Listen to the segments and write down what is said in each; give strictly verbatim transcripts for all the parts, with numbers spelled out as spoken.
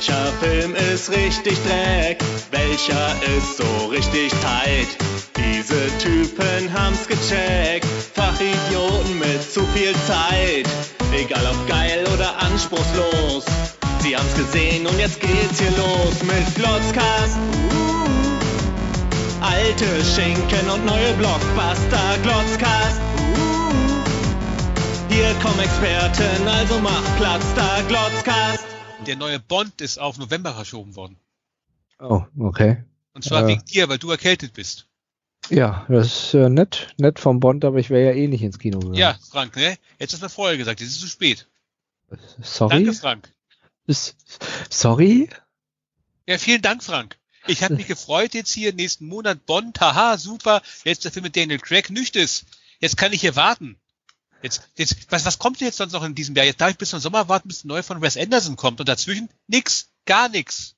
Welcher Film ist richtig Dreck? Welcher ist so richtig tight? Diese Typen haben's gecheckt. Fachidioten mit zu viel Zeit. Egal ob geil oder anspruchslos. Sie haben's gesehen und jetzt geht's hier los mit Glotzkast. Alte Schinken und neue Blockbuster. Glotzkast. Hier kommen Experten, also mach Platz da. Glotzkast. Der neue Bond ist auf November verschoben worden. Oh, okay. Und zwar äh, wegen dir, weil du erkältet bist. Ja, das ist äh, nett, nett vom Bond, aber ich wäre ja eh nicht ins Kino gegangen. Ja, Frank, ne? Jetzt hast du vorher gesagt, jetzt ist es zu spät. Sorry? Danke, Frank. Ist, sorry? Ja, vielen Dank, Frank. Ich habe mich gefreut jetzt hier, nächsten Monat Bond, haha, super, jetzt der Film mit Daniel Craig, nüchters. Jetzt kann ich hier warten. Jetzt, jetzt, was, was kommt denn jetzt sonst noch in diesem Jahr? Jetzt darf ich bis zum Sommer warten, bis ein neuer von Wes Anderson kommt und dazwischen nix, gar nix.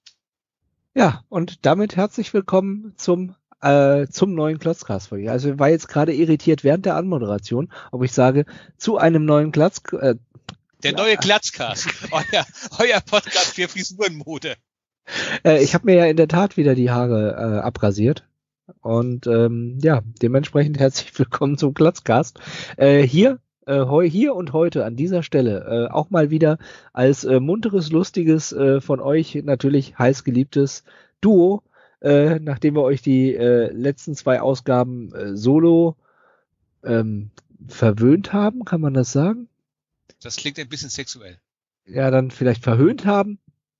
Ja, und damit herzlich willkommen zum äh, zum neuen Klotzcast von ihr. Also ich war jetzt gerade irritiert während der Anmoderation, ob ich sage, zu einem neuen Klotz... Äh, der neue Klotzcast, euer, euer Podcast für Frisurenmode. Äh, ich habe mir ja in der Tat wieder die Haare äh, abrasiert. Und ähm, ja, dementsprechend herzlich willkommen zum Klotzcast. Äh, hier Äh, heu, hier und heute an dieser Stelle äh, auch mal wieder als äh, munteres, lustiges, äh, von euch natürlich heiß geliebtes Duo, äh, nachdem wir euch die äh, letzten zwei Ausgaben äh, solo ähm, verwöhnt haben, kann man das sagen? Das klingt ein bisschen sexuell. Ja, dann vielleicht verhöhnt haben.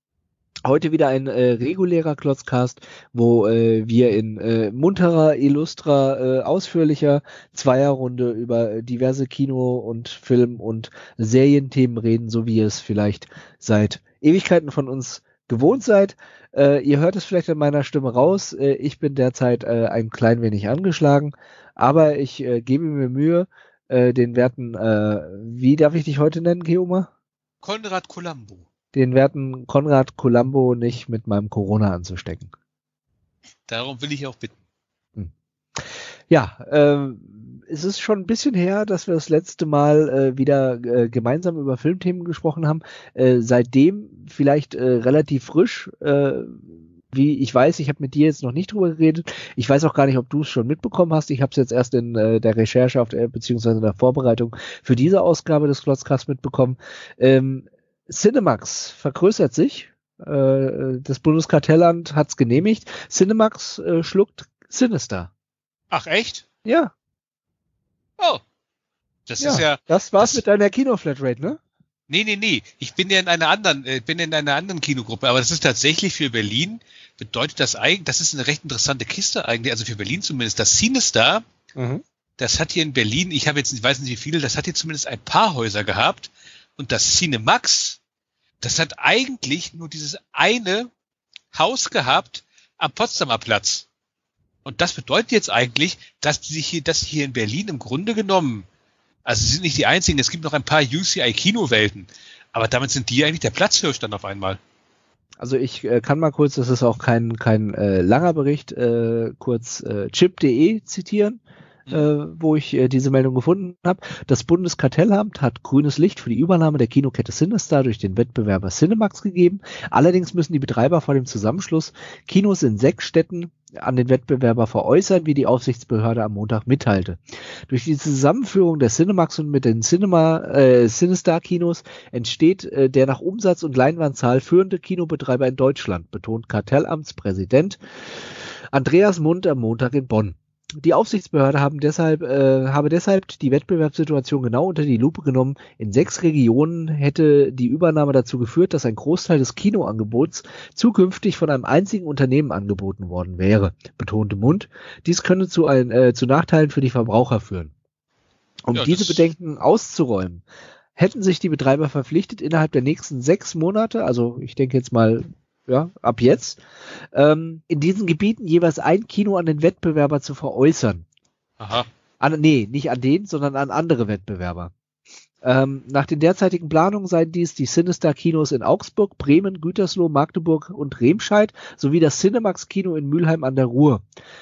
Heute wieder ein äh, regulärer Klotzcast, wo äh, wir in äh, munterer, illustrer, äh, ausführlicher Zweierrunde über diverse Kino- und Film- und Serienthemen reden, so wie ihr es vielleicht seit Ewigkeiten von uns gewohnt seid. Äh, ihr hört es vielleicht an meiner Stimme raus. Äh, ich bin derzeit äh, ein klein wenig angeschlagen, aber ich äh, gebe mir Mühe, äh, den werten, äh, wie darf ich dich heute nennen, Keoma? Konrad Columbo. Den werten Konrad Columbo nicht mit meinem Corona anzustecken. Darum will ich auch bitten. Hm. Ja, äh, es ist schon ein bisschen her, dass wir das letzte Mal äh, wieder äh, gemeinsam über Filmthemen gesprochen haben. Äh, seitdem vielleicht äh, relativ frisch. Äh, wie ich weiß, ich habe mit dir jetzt noch nicht drüber geredet. Ich weiß auch gar nicht, ob du es schon mitbekommen hast. Ich habe es jetzt erst in äh, der Recherche auf der, beziehungsweise in der Vorbereitung für diese Ausgabe des Klotzcasts mitbekommen. Ähm, Cinemax vergrößert sich. Äh, das Bundeskartellamt hat es genehmigt. Cinemax äh, schluckt Sinister. Ach, echt? Ja. Oh. Das ja, ist ja. Das war's das, mit deiner Kinoflatrate, ne? Nee, nee, nee. Ich bin ja in einer anderen, äh, bin in einer anderen Kinogruppe, aber das ist tatsächlich für Berlin, bedeutet das eigentlich, das ist eine recht interessante Kiste eigentlich, also für Berlin zumindest. Das Cinestar, mhm. das hat hier in Berlin, ich habe jetzt, ich weiß nicht wie viele, das hat hier zumindest ein paar Häuser gehabt. Und das Cinemax, das hat eigentlich nur dieses eine Haus gehabt am Potsdamer Platz. Und das bedeutet jetzt eigentlich, dass die sich hier, dass hier in Berlin im Grunde genommen, also sie sind nicht die einzigen, es gibt noch ein paar U C I-Kinowelten, aber damit sind die eigentlich der Platzhirsch dann auf einmal. Also ich äh, kann mal kurz, das ist auch kein kein äh, langer Bericht, äh, kurz äh, chip punkt de zitieren. Äh, wo ich äh, diese Meldung gefunden habe. Das Bundeskartellamt hat grünes Licht für die Übernahme der Kinokette Cinestar durch den Wettbewerber Cinemax gegeben. Allerdings müssen die Betreiber vor dem Zusammenschluss Kinos in sechs Städten an den Wettbewerber veräußern, wie die Aufsichtsbehörde am Montag mitteilte. Durch die Zusammenführung der Cinemax und mit den Cinema, äh, Cinestar-Kinos entsteht äh, der nach Umsatz und Leinwandzahl führende Kinobetreiber in Deutschland, betont Kartellamtspräsident Andreas Mund am Montag in Bonn. Die Aufsichtsbehörde haben deshalb, äh, habe deshalb die Wettbewerbssituation genau unter die Lupe genommen. In sechs Regionen hätte die Übernahme dazu geführt, dass ein Großteil des Kinoangebots zukünftig von einem einzigen Unternehmen angeboten worden wäre, betonte Mund. Dies könne zu, ein, äh, zu Nachteilen für die Verbraucher führen. Um ja, diese Bedenken auszuräumen, hätten sich die Betreiber verpflichtet, innerhalb der nächsten sechs Monate, also ich denke jetzt mal ja, ab jetzt, ähm, in diesen Gebieten jeweils ein Kino an den Wettbewerber zu veräußern. Aha. An, nee, nicht an den, sondern an andere Wettbewerber. Ähm, nach den derzeitigen Planungen seien dies die Cinestar-Kinos in Augsburg, Bremen, Gütersloh, Magdeburg und Remscheid sowie das Cinemax-Kino in Mülheim an der Ruhr.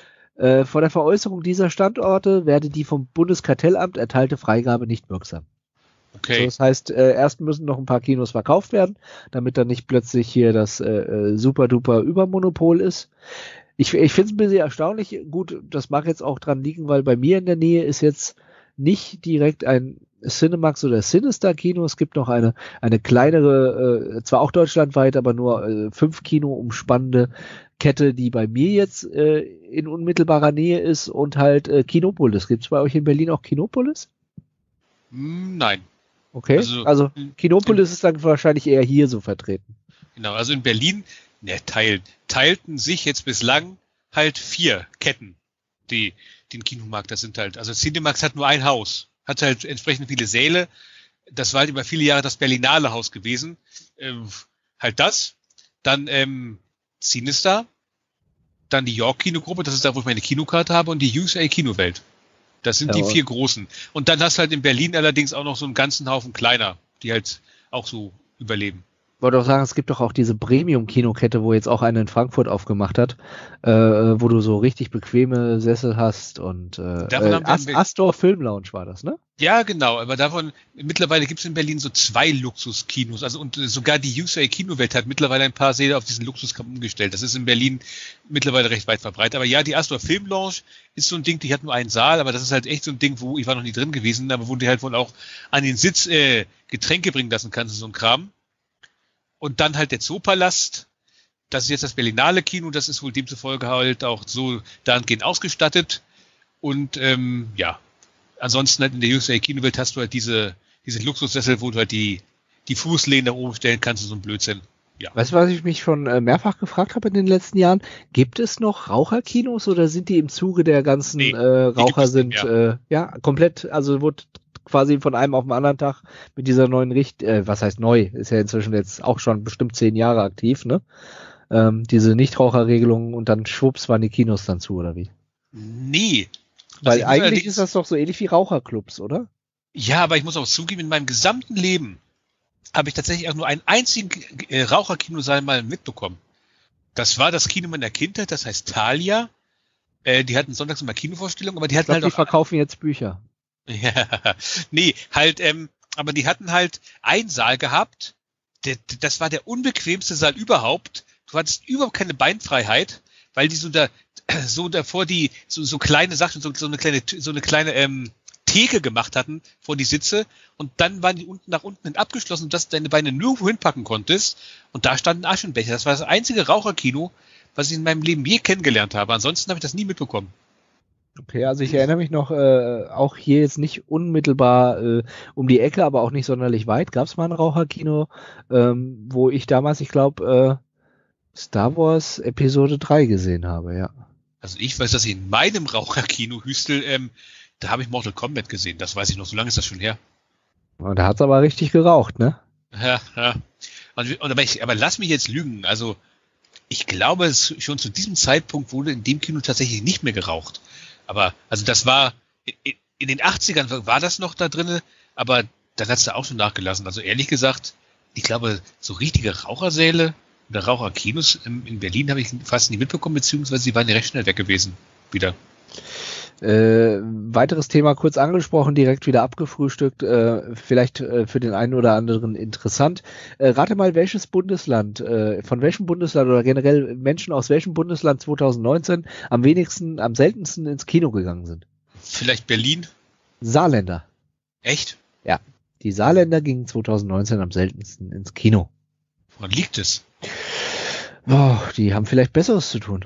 Äh, vor der Veräußerung dieser Standorte werde die vom Bundeskartellamt erteilte Freigabe nicht wirksam. Okay. Also das heißt, äh, erst müssen noch ein paar Kinos verkauft werden, damit dann nicht plötzlich hier das äh, super-duper Übermonopol ist. Ich, ich finde es ein bisschen erstaunlich. Gut, das mag jetzt auch dran liegen, weil bei mir in der Nähe ist jetzt nicht direkt ein Cinemax oder Sinister Kino. Es gibt noch eine, eine kleinere, äh, zwar auch deutschlandweit, aber nur äh, fünf Kino umspannende Kette, die bei mir jetzt äh, in unmittelbarer Nähe ist und halt äh, Kinopolis. Gibt es bei euch in Berlin auch Kinopolis? Nein. Okay, also, also Kinopolis in, ist dann wahrscheinlich eher hier so vertreten. Genau, also in Berlin ne, teilt, teilten sich jetzt bislang halt vier Ketten, die den Kinomarkt, das sind halt, also Cinemax hat nur ein Haus, hat halt entsprechend viele Säle, das war halt über viele Jahre das Berlinale Haus gewesen, ähm, halt das, dann ähm, Sinister, dann die York Kinogruppe, das ist da, wo ich meine Kinokarte habe, und die U S A Kinowelt. Das sind ja, die vier großen. Und dann hast du halt in Berlin allerdings auch noch so einen ganzen Haufen kleiner, die halt auch so überleben. Ich wollte auch sagen, es gibt doch auch diese Premium-Kinokette, wo jetzt auch eine in Frankfurt aufgemacht hat, äh, wo du so richtig bequeme Sessel hast und äh, äh, Ast- Astor Film Lounge war das, ne? Ja, genau, aber davon, mittlerweile gibt es in Berlin so zwei Luxuskinos, also und sogar die U S A Kinowelt hat mittlerweile ein paar Säle auf diesen Luxuskampf umgestellt. Das ist in Berlin mittlerweile recht weit verbreitet. Aber ja, die Astor Film Lounge ist so ein Ding, die hat nur einen Saal, aber das ist halt echt so ein Ding, wo, ich war noch nie drin gewesen, aber wo du halt wohl auch an den Sitz äh, Getränke bringen lassen kannst, so ein Kram. Und dann halt der Zoopalast, das ist jetzt das Berlinale Kino, das ist wohl demzufolge halt auch so dahingehend ausgestattet. Und ähm, ja, ansonsten halt in der U S A Kinowelt hast du halt diese, diese Luxussessel, wo du halt die, die Fußlehnen da oben stellen kannst, so ein Blödsinn. Ja. Weißt du, was ich mich schon äh, mehrfach gefragt habe in den letzten Jahren? Gibt es noch Raucherkinos oder sind die im Zuge der ganzen nee, äh, Raucher sind äh, ja komplett, also wurde quasi von einem auf den anderen Tag mit dieser neuen Richt, äh, was heißt neu, ist ja inzwischen jetzt auch schon bestimmt zehn Jahre aktiv, ne? Ähm, diese Nichtraucherregelungen und dann schwupps waren die Kinos dann zu, oder wie? Nee. Weil also eigentlich ist das doch so ähnlich wie Raucherclubs, oder? Ja, aber ich muss auch zugeben, in meinem gesamten Leben habe ich tatsächlich auch nur einen einzigen äh, Raucherkinosaal mal mitbekommen. Das war das Kino meiner Kindheit, das heißt Thalia. Äh, die hatten sonntags immer Kinovorstellungen, aber die hatten ich glaub, halt die auch... Die verkaufen jetzt Bücher. Ja, nee, halt, ähm, aber die hatten halt einen Saal gehabt, der, das war der unbequemste Saal überhaupt. Du hattest überhaupt keine Beinfreiheit, weil die so da, so davor die, so, so kleine Sachen, so, so eine kleine, so eine kleine, ähm, Theke gemacht hatten vor die Sitze und dann waren die unten nach unten hin abgeschlossen, dass du deine Beine nirgendwo hinpacken konntest und da standen Aschenbecher. Das war das einzige Raucherkino, was ich in meinem Leben je kennengelernt habe. Ansonsten habe ich das nie mitbekommen. Okay, also ich erinnere mich noch, äh, auch hier jetzt nicht unmittelbar äh, um die Ecke, aber auch nicht sonderlich weit, gab es mal ein Raucherkino, ähm, wo ich damals, ich glaube, äh, Star Wars Episode drei gesehen habe, ja. Also ich weiß, dass ich in meinem Raucherkino Hüstel, ähm, da habe ich Mortal Kombat gesehen, das weiß ich noch, so lange ist das schon her. Und da hat's aber richtig geraucht, ne? Ja, ja. Und, und aber, ich, aber lass mich jetzt lügen, also ich glaube, es schon zu diesem Zeitpunkt wurde in dem Kino tatsächlich nicht mehr geraucht. Aber, also das war, in, in den achtzigern war das noch da drinne, aber dann hat's da auch schon nachgelassen. Also ehrlich gesagt, ich glaube, so richtige Rauchersäle oder Raucherkinos in, in Berlin habe ich fast nie mitbekommen, beziehungsweise sie waren ja recht schnell weg gewesen. Wieder. Äh, weiteres Thema kurz angesprochen, direkt wieder abgefrühstückt, äh, vielleicht äh, für den einen oder anderen interessant. Äh, rate mal, welches Bundesland, äh, von welchem Bundesland oder generell Menschen aus welchem Bundesland zwanzig neunzehn am wenigsten, am seltensten ins Kino gegangen sind? Vielleicht Berlin? Saarländer. Echt? Ja, die Saarländer gingen zwanzig neunzehn am seltensten ins Kino. Woran liegt es? Oh, die haben vielleicht Besseres zu tun.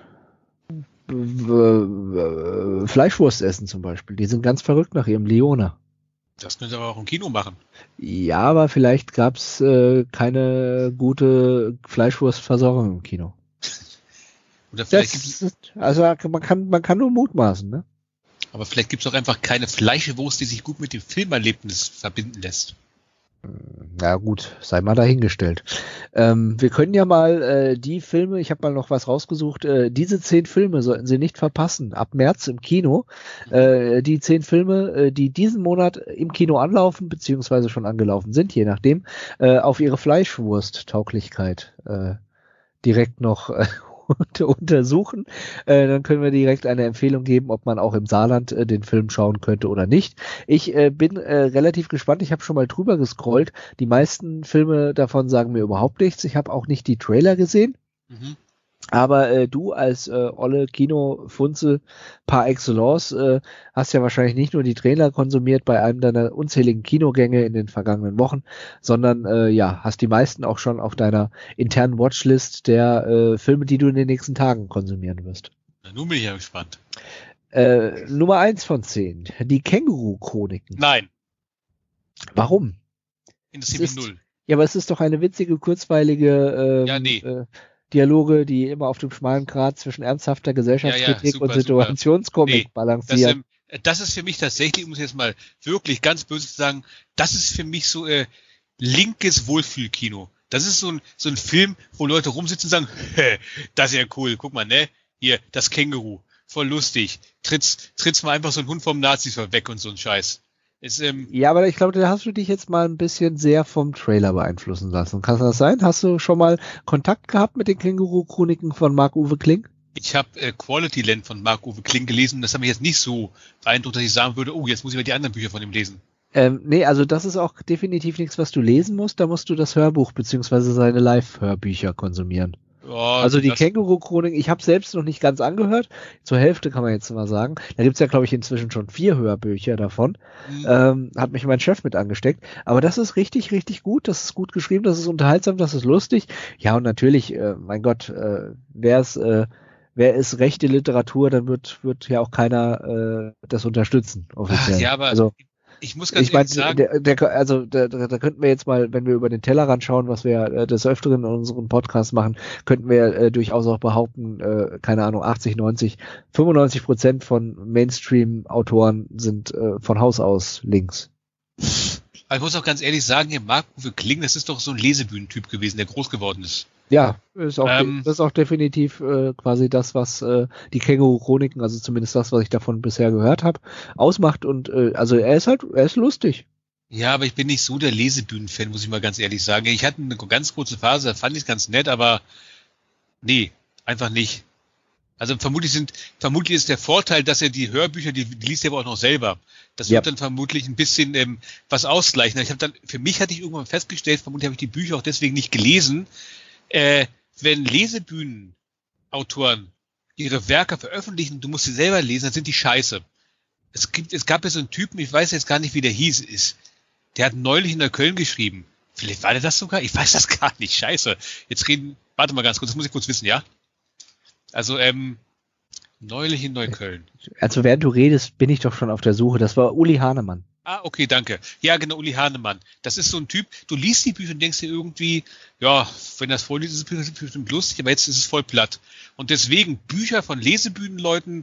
Fleischwurst essen zum Beispiel. Die sind ganz verrückt nach ihrem Leona. Das könnte aber auch im Kino machen. Ja, aber vielleicht gab es äh, keine gute Fleischwurstversorgung im Kino. Oder vielleicht das, gibt's, also man kann, man kann nur mutmaßen, ne? Aber vielleicht gibt es auch einfach keine Fleischwurst, die sich gut mit dem Filmerlebnis verbinden lässt. Na gut, sei mal dahingestellt. Ähm, wir können ja mal äh, die Filme, ich habe mal noch was rausgesucht, äh, diese zehn Filme sollten Sie nicht verpassen, ab März im Kino. Äh, die zehn Filme, äh, die diesen Monat im Kino anlaufen, beziehungsweise schon angelaufen sind, je nachdem, äh, auf ihre Fleischwursttauglichkeit äh, direkt noch äh, untersuchen. Äh, dann können wir direkt eine Empfehlung geben, ob man auch im Saarland äh, den Film schauen könnte oder nicht. Ich äh, bin äh, relativ gespannt. Ich habe schon mal drüber gescrollt. Die meisten Filme davon sagen mir überhaupt nichts. Ich habe auch nicht die Trailer gesehen. Mhm. Aber äh, du als äh, olle Kinofunzel par excellence äh, hast ja wahrscheinlich nicht nur die Trailer konsumiert bei einem deiner unzähligen Kinogänge in den vergangenen Wochen, sondern äh, ja, hast die meisten auch schon auf deiner internen Watchlist der äh, Filme, die du in den nächsten Tagen konsumieren wirst. Na, nun bin ich ja gespannt. Äh, Nummer eins von zehn, die Känguru-Chroniken. Nein. Warum? Interessiert mich null. Ja, aber es ist doch eine witzige, kurzweilige ähm, ja, nee. äh, Dialoge, die immer auf dem schmalen Grat zwischen ernsthafter Gesellschaftskritik ja, ja, super, und Situationskomik nee, balancieren. Das, ähm, das ist für mich tatsächlich, um es jetzt mal wirklich ganz böse zu sagen, das ist für mich so äh, linkes Wohlfühlkino. Das ist so ein, so ein Film, wo Leute rumsitzen und sagen, das ist ja cool, guck mal, ne? Hier, das Känguru, voll lustig. Tritt's, tritt's mal einfach so ein Hund vom Nazi weg und so ein Scheiß. Ist, ähm, ja, aber ich glaube, da hast du dich jetzt mal ein bisschen sehr vom Trailer beeinflussen lassen. Kann das sein? Hast du schon mal Kontakt gehabt mit den Känguru-Chroniken von Marc-Uwe Kling? Ich habe äh, Quality Land von Marc-Uwe Kling gelesen. Das hat mich jetzt nicht so beeindruckt, dass ich sagen würde, oh, jetzt muss ich mal die anderen Bücher von ihm lesen. Ähm, nee, also das ist auch definitiv nichts, was du lesen musst. Da musst du das Hörbuch beziehungsweise seine Live-Hörbücher konsumieren. Ja, also die Känguru-Chronik, ich habe selbst noch nicht ganz angehört, zur Hälfte kann man jetzt mal sagen. Da gibt's ja, glaube ich, inzwischen schon vier Hörbücher davon. Mhm. Ähm, hat mich mein Chef mit angesteckt. Aber das ist richtig, richtig gut. Das ist gut geschrieben, das ist unterhaltsam, das ist lustig. Ja, und natürlich, äh, mein Gott, äh, wer ist, äh, wer ist rechte Literatur, dann wird wird ja auch keiner äh, das unterstützen, offiziell. Ach, ja, aber also, ich muss ganz ich mein, ehrlich sagen, der, der, also da, da, da könnten wir jetzt mal, wenn wir über den Tellerrand schauen, was wir äh, des Öfteren in unserem Podcast machen, könnten wir äh, durchaus auch behaupten, äh, keine Ahnung, achtzig, neunzig, fünfundneunzig Prozent von Mainstream-Autoren sind äh, von Haus aus links. Ich muss auch ganz ehrlich sagen, hier Marc-Uwe Kling, das ist doch so ein Lesebühnentyp gewesen, der groß geworden ist. Ja, ist auch, ähm, das ist auch definitiv äh, quasi das, was äh, die Känguru-Chroniken, also zumindest das, was ich davon bisher gehört habe, ausmacht. Und äh, also er ist halt, er ist lustig. Ja, aber ich bin nicht so der Lesebühnen-Fan, muss ich mal ganz ehrlich sagen. Ich hatte eine ganz kurze Phase, da fand ich es ganz nett, aber nee, einfach nicht. Also vermutlich sind, vermutlich ist der Vorteil, dass er die Hörbücher, die, die liest er aber auch noch selber. Das wird ja dann vermutlich ein bisschen ähm, was ausgleichen. Ich habe dann, für mich hatte ich irgendwann festgestellt, vermutlich habe ich die Bücher auch deswegen nicht gelesen. Äh, wenn Lesebühnenautoren ihre Werke veröffentlichen, du musst sie selber lesen, dann sind die scheiße. Es gibt, es gab ja so einen Typen, ich weiß jetzt gar nicht, wie der hieß, ist. Der hat neulich in Neukölln geschrieben. Vielleicht war der das sogar? Ich weiß das gar nicht. Scheiße. Jetzt reden, warte mal ganz kurz, das muss ich kurz wissen, ja? Also, ähm, neulich in Neukölln. Also während du redest, bin ich doch schon auf der Suche. Das war Uli Hahnemann. Ah, okay, danke. Ja, genau, Uli Hahnemann. Das ist so ein Typ, du liest die Bücher und denkst dir irgendwie, ja, wenn das vorliest, ist es bestimmt lustig, aber jetzt ist es voll platt. Und deswegen, Bücher von Lesebühnenleuten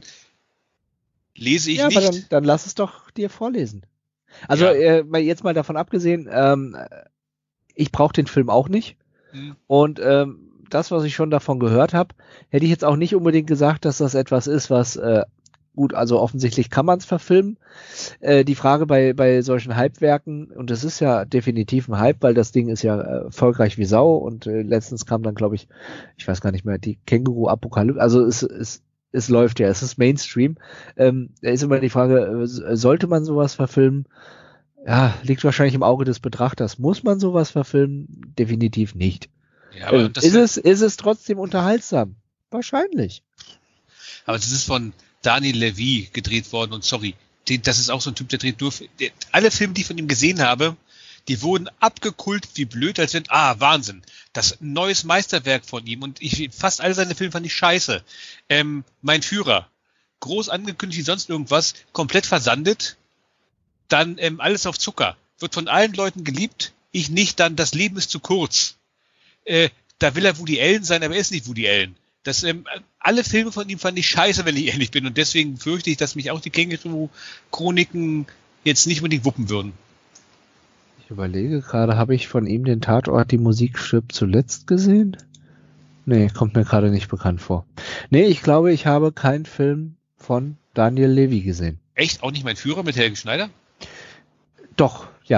lese ich ja, nicht. Ja, aber dann, dann lass es doch dir vorlesen. Also, ja. äh, jetzt mal davon abgesehen, ähm, ich brauche den Film auch nicht. Hm. Und ähm, das, was ich schon davon gehört habe, hätte ich jetzt auch nicht unbedingt gesagt, dass das etwas ist, was äh, gut, also offensichtlich kann man es verfilmen. Äh, die Frage bei bei solchen Hype-Werken, und das ist ja definitiv ein Hype, weil das Ding ist ja äh, erfolgreich wie Sau und äh, letztens kam dann, glaube ich, ich weiß gar nicht mehr, die Känguru-Apokalypse, also es, es, es läuft ja, es ist Mainstream. Ähm, da ist immer die Frage, äh, sollte man sowas verfilmen? Ja, liegt wahrscheinlich im Auge des Betrachters. Muss man sowas verfilmen? Definitiv nicht. Ja, aber äh, das ist es, ist es trotzdem unterhaltsam? Wahrscheinlich. Aber das ist von Daniel Levy gedreht worden und sorry, den, das ist auch so ein Typ, der dreht nur, der, alle Filme, die ich von ihm gesehen habe, die wurden abgekultet wie blöd, als wenn, ah, Wahnsinn, das neues Meisterwerk von ihm und ich, fast alle seine Filme fand ich scheiße. Ähm, Mein Führer, groß angekündigt wie sonst irgendwas, komplett versandet, dann ähm, alles auf Zucker, wird von allen Leuten geliebt, ich nicht, dann das Leben ist zu kurz. Äh, da will er Woody Allen sein, aber er ist nicht Woody Allen. Das, ähm, alle Filme von ihm fand ich scheiße, wenn ich ehrlich bin. Und deswegen fürchte ich, dass mich auch die Känguru-Chroniken jetzt nicht unbedingt wuppen würden. Ich überlege gerade, habe ich von ihm den Tatort Die Musik stirbt zuletzt gesehen? Nee, kommt mir gerade nicht bekannt vor. Nee, ich glaube, ich habe keinen Film von Daniel Levy gesehen. Echt? Auch nicht Mein Führer mit Helge Schneider? Doch, ja.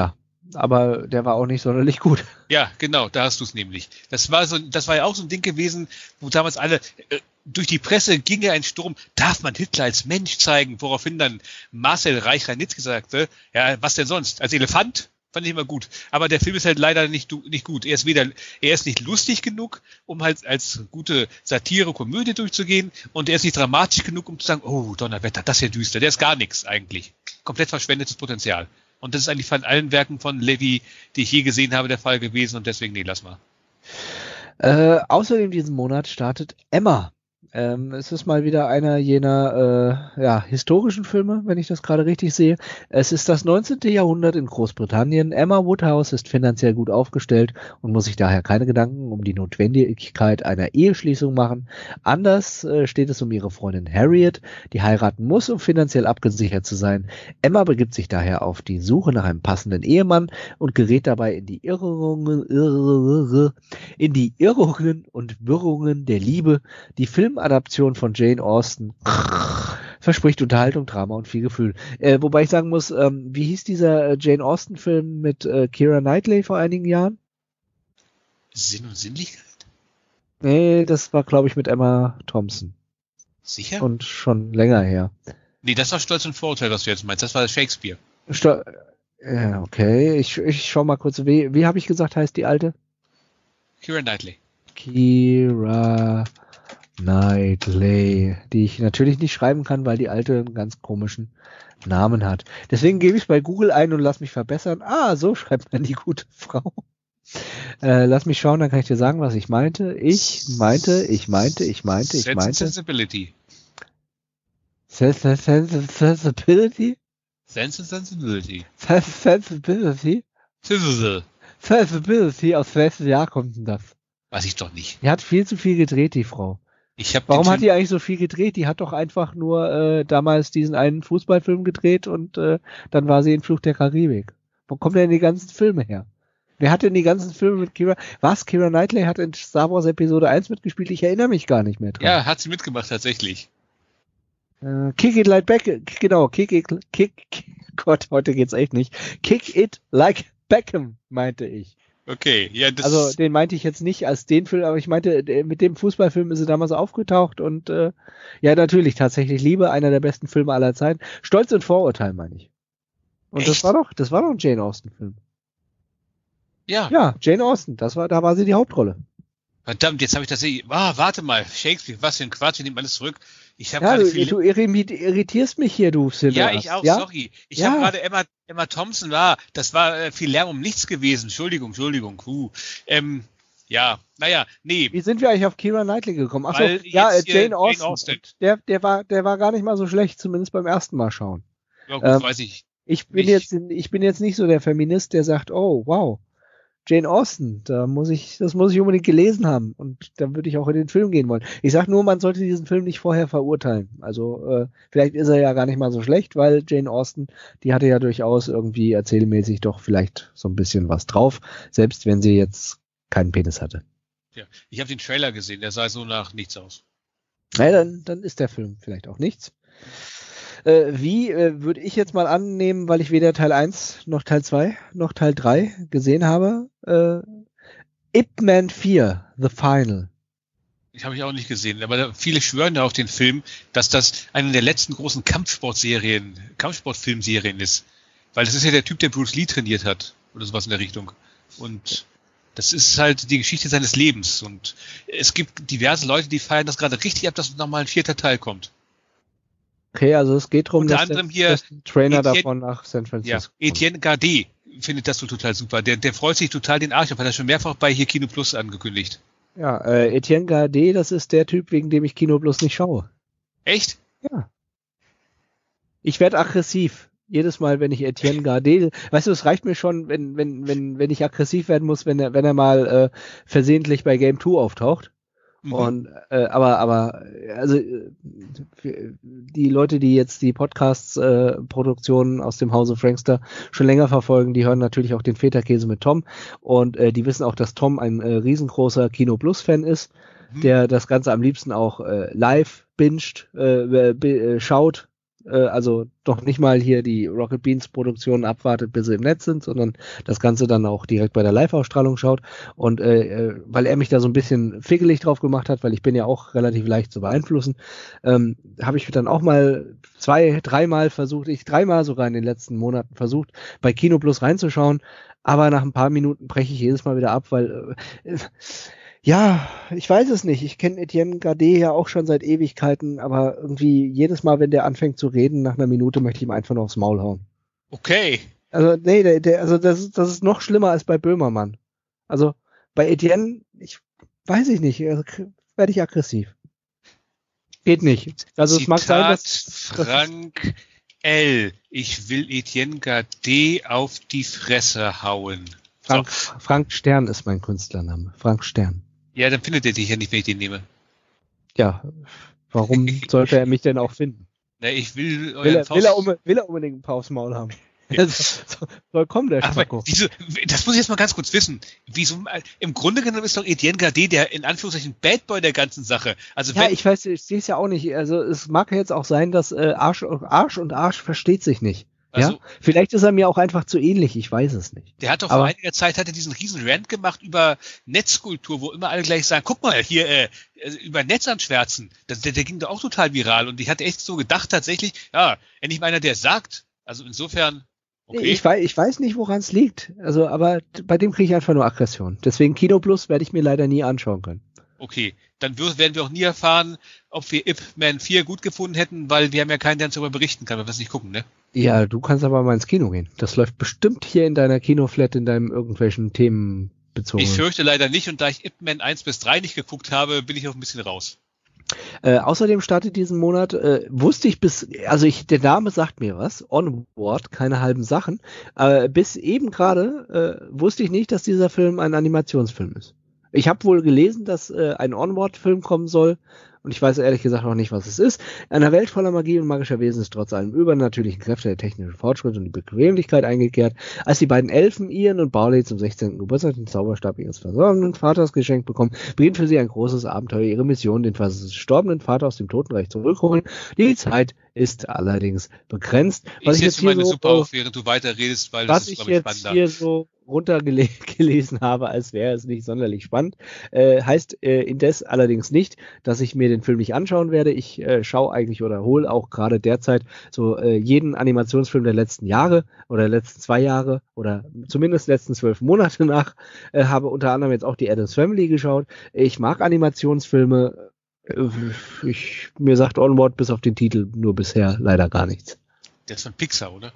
aber der war auch nicht sonderlich gut. Ja, genau, da hast du es nämlich. Das war so, das war ja auch so ein Ding gewesen, wo damals alle, äh, durch die Presse ging ja ein Sturm, darf man Hitler als Mensch zeigen, woraufhin dann Marcel Reich-Ranitzky sagte, ja, was denn sonst? Als Elefant? Fand ich immer gut. Aber der Film ist halt leider nicht, nicht gut. Er ist weder, er ist nicht lustig genug, um halt als gute Satire, Komödie durchzugehen, und er ist nicht dramatisch genug, um zu sagen, oh, Donnerwetter, das ist ja düster. Der ist gar nichts eigentlich. Komplett verschwendetes Potenzial. Und das ist eigentlich von allen Werken von Levy, die ich je gesehen habe, der Fall gewesen, und deswegen, nee, lass mal. Äh, außerdem diesen Monat startet Emma. Ähm, es ist mal wieder einer jener äh, ja, historischen Filme, wenn ich das gerade richtig sehe. Es ist das neunzehnte. Jahrhundert in Großbritannien. Emma Woodhouse ist finanziell gut aufgestellt und muss sich daher keine Gedanken um die Notwendigkeit einer Eheschließung machen. Anders äh, steht es um ihre Freundin Harriet, die heiraten muss, um finanziell abgesichert zu sein. Emma begibt sich daher auf die Suche nach einem passenden Ehemann und gerät dabei in die Irrungen, Irr, in die Irrungen und Wirrungen der Liebe. Die Film Adaption von Jane Austen verspricht Unterhaltung, Drama und viel Gefühl. Äh, wobei ich sagen muss, ähm, wie hieß dieser äh, Jane Austen-Film mit äh, Keira Knightley vor einigen Jahren? Sinn und Sinnlichkeit? Nee, das war, glaube ich, mit Emma Thompson. Sicher? Und schon länger her. Nee, das war Stolz und Vorurteil, was du jetzt meinst. Das war Shakespeare. Sto- ja, okay. Ich, ich schau mal kurz. Wie, wie habe ich gesagt, heißt die alte? Keira Knightley. Keira Knightley, die ich natürlich nicht schreiben kann, weil die alte einen ganz komischen Namen hat. Deswegen gebe ich es bei Google ein und lass mich verbessern. Ah, so schreibt man die gute Frau. Äh, lass mich schauen, dann kann ich dir sagen, was ich meinte. Ich meinte, ich meinte, ich meinte, ich meinte. Sensibility. Sensibility? Sensibility. Sensibility? Sensibility, aus welchem Jahr kommt denn das? Weiß ich doch nicht. Die hat viel zu viel gedreht, die Frau. Ich hab Warum hat die eigentlich so viel gedreht? Die hat doch einfach nur äh, damals diesen einen Fußballfilm gedreht und äh, dann war sie in Fluch der Karibik. Wo kommen denn die ganzen Filme her? Wer hat denn die ganzen Filme mit Keira? Was? Keira Knightley hat in Star Wars Episode eins mitgespielt? Ich erinnere mich gar nicht mehr dran. Ja, hat sie mitgemacht, tatsächlich. Äh, Kick It Like Beckham. Genau, Kick It, Kick, Gott, heute geht's echt nicht. Kick It Like Beckham, meinte ich. Okay, ja, das... Also den meinte ich jetzt nicht als den Film, aber ich meinte, mit dem Fußballfilm ist sie damals aufgetaucht und äh, ja, natürlich, tatsächlich Liebe, einer der besten Filme aller Zeiten. Stolz und Vorurteil, meine ich. Und Echt? das war doch, das war doch ein Jane Austen-Film. Ja. Ja, Jane Austen, das war, da war sie die Hauptrolle. Verdammt, jetzt habe ich das... Ah, warte mal, Shakespeare, was für ein Quatsch, ich nehme alles zurück. Ich habe Ja, gerade du, viel... du irritierst mich hier, du Silvia. Ja, ich auch, ja? sorry. Ich Ja. habe gerade Emma, Emma Thompson war, das war äh, viel Lärm um nichts gewesen. Entschuldigung, Entschuldigung. Huh. Ähm, ja, naja, nee. Wie sind wir eigentlich auf Keira Knightley gekommen? Achso, Weil ja, äh, jetzt hier Jane Austen. Jane Austen. Der, der war, der war gar nicht mal so schlecht, zumindest beim ersten Mal schauen. Ja, gut, Ähm, weiß ich. Ich bin Nicht. jetzt, ich bin jetzt nicht so der Feminist, der sagt, oh, wow, Jane Austen, da muss ich, das muss ich unbedingt gelesen haben und dann würde ich auch in den Film gehen wollen. Ich sag nur, man sollte diesen Film nicht vorher verurteilen. Also äh, vielleicht ist er ja gar nicht mal so schlecht, weil Jane Austen, die hatte ja durchaus irgendwie erzählmäßig doch vielleicht so ein bisschen was drauf, selbst wenn sie jetzt keinen Penis hatte. Ja, ich habe den Trailer gesehen, der sah so nach nichts aus. Na, dann, dann ist der Film vielleicht auch nichts. Äh, wie äh, würde ich jetzt mal annehmen, weil ich weder Teil eins noch Teil zwei noch Teil drei gesehen habe, äh, Ip Man vier, The Final. Ich habe ich auch nicht gesehen, aber da, viele schwören ja auf den Film, dass das eine der letzten großen Kampfsportserien, Kampfsportfilmserien ist. Weil das ist ja der Typ, der Bruce Lee trainiert hat oder sowas in der Richtung. Und das ist halt die Geschichte seines Lebens. Und es gibt diverse Leute, die feiern das gerade richtig ab, dass nochmal ein vierter Teil kommt. Okay, also es geht darum, Unter dass anderem der, hier dass der Trainer Etienne- davon nach San Ja, Francisco kommt. Etienne Gardet findet das so total super. Der, der freut sich total den Arsch ab, hat er schon mehrfach bei hier Kino Plus angekündigt. Ja, äh, Etienne Gardet, das ist der Typ, wegen dem ich Kino Plus nicht schaue. Echt? Ja. Ich werde aggressiv. Jedes Mal, wenn ich Etienne Gardet, weißt du, es reicht mir schon, wenn, wenn, wenn, wenn ich aggressiv werden muss, wenn er, wenn er mal äh, versehentlich bei Game zwei auftaucht. Mhm. Und äh, aber aber also äh, für die Leute, die jetzt die Podcasts äh, Produktionen aus dem Hause Frankster schon länger verfolgen, die hören natürlich auch den Feta-Käse mit Tom und äh, die wissen auch, dass Tom ein äh, riesengroßer Kino Plus Fan ist, Mhm. der das Ganze am liebsten auch äh, live binged, äh, äh, schaut äh, also doch nicht mal hier die Rocket Beans Produktion abwartet, bis sie im Netz sind, sondern das Ganze dann auch direkt bei der Live-Ausstrahlung schaut. Und äh, weil er mich da so ein bisschen fickelig drauf gemacht hat, weil ich bin ja auch relativ leicht zu beeinflussen, ähm, habe ich dann auch mal zwei, dreimal versucht, ich dreimal sogar in den letzten Monaten versucht, bei Kino Plus reinzuschauen, aber nach ein paar Minuten breche ich jedes Mal wieder ab, weil äh, ja, ich weiß es nicht. Ich kenne Etienne Gardet ja auch schon seit Ewigkeiten, aber irgendwie jedes Mal, wenn der anfängt zu reden, nach einer Minute möchte ich ihm einfach nur aufs Maul hauen. Okay. Also, nee, der, der, also das, ist, das ist noch schlimmer als bei Böhmermann. Also, bei Etienne, ich weiß ich nicht, also, werde ich aggressiv. Geht nicht. Also, Zitat es mag sein, dass Frank L. Ich will Etienne Gardet auf die Fresse hauen. Frank, So. Frank Stern ist mein Künstlername. Frank Stern. Ja, dann findet er dich ja nicht, wenn ich den nehme. Ja, warum sollte er mich denn auch finden? Na, ich will Will er, Faust... will, er um, will er unbedingt ein paar aufs Maul haben? Ja. So, soll kommen, der Spacko. Aber diese, das muss ich jetzt mal ganz kurz wissen. Wieso, im Grunde genommen ist doch Etienne Gardet der in Anführungszeichen Bad Boy der ganzen Sache. Also Ja, wenn, ich weiß, ich sehe es ja auch nicht. Also es mag ja jetzt auch sein, dass äh, Arsch, Arsch und Arsch versteht sich nicht. Also, ja, vielleicht ist er mir auch einfach zu ähnlich. Ich weiß es nicht. Der hat doch Aber vor einiger Zeit hat er diesen riesen Rant gemacht über Netzkultur, wo immer alle gleich sagen, guck mal, hier äh, über Netz anschwärzen. Das, der, der ging doch auch total viral und ich hatte echt so gedacht tatsächlich, ja, endlich mal einer, der es sagt. Also insofern, okay. Ich weiß, ich weiß nicht, woran es liegt. Also, aber bei dem kriege ich einfach nur Aggression. Deswegen Kino Plus werde ich mir leider nie anschauen können. Okay, dann wir, werden wir auch nie erfahren, ob wir Ip Man vier gut gefunden hätten, weil wir haben ja keinen, der uns darüber berichten kann, wenn wir es nicht gucken, ne? Ja, du kannst aber mal ins Kino gehen. Das läuft bestimmt hier in deiner Kinoflat, in deinem irgendwelchen Themen bezogen. Ich fürchte leider nicht und da ich Ip Man eins bis drei nicht geguckt habe, bin ich auch ein bisschen raus. Äh, außerdem startet diesen Monat, äh, wusste ich bis, also ich, der Name sagt mir was, Onward, keine halben Sachen, äh, bis eben gerade äh, wusste ich nicht, dass dieser Film ein Animationsfilm ist. Ich habe wohl gelesen, dass äh, ein Onward-Film kommen soll und ich weiß ehrlich gesagt noch nicht, was es ist. Einer Welt voller Magie und magischer Wesen ist trotz allem übernatürlichen Kräfte der technische Fortschritt und die Bequemlichkeit eingekehrt, als die beiden Elfen Ian und Barley zum sechzehnten Geburtstag den Zauberstab ihres verstorbenen Vaters geschenkt bekommen, beginnt für sie ein großes Abenteuer. Ihre Mission, den verstorbenen Vater aus dem Totenreich zurückholen. Die Zeit ist allerdings begrenzt. Was ich ich jetzt setze hier meine so, Suppe auf, während du weiter redest, weil was das ist, ich glaube ich, jetzt spannender. hier so runtergelesen habe, als wäre es nicht sonderlich spannend. Äh, heißt äh, indes allerdings nicht, dass ich mir den Film nicht anschauen werde. Ich äh, schaue eigentlich oder hole auch gerade derzeit so äh, jeden Animationsfilm der letzten Jahre oder der letzten zwei Jahre oder zumindest letzten zwölf Monate nach. Äh, habe unter anderem jetzt auch die Addams Family geschaut. Ich mag Animationsfilme. Äh, ich, mir sagt Onward bis auf den Titel nur bisher leider gar nichts. Der ist von Pixar, oder?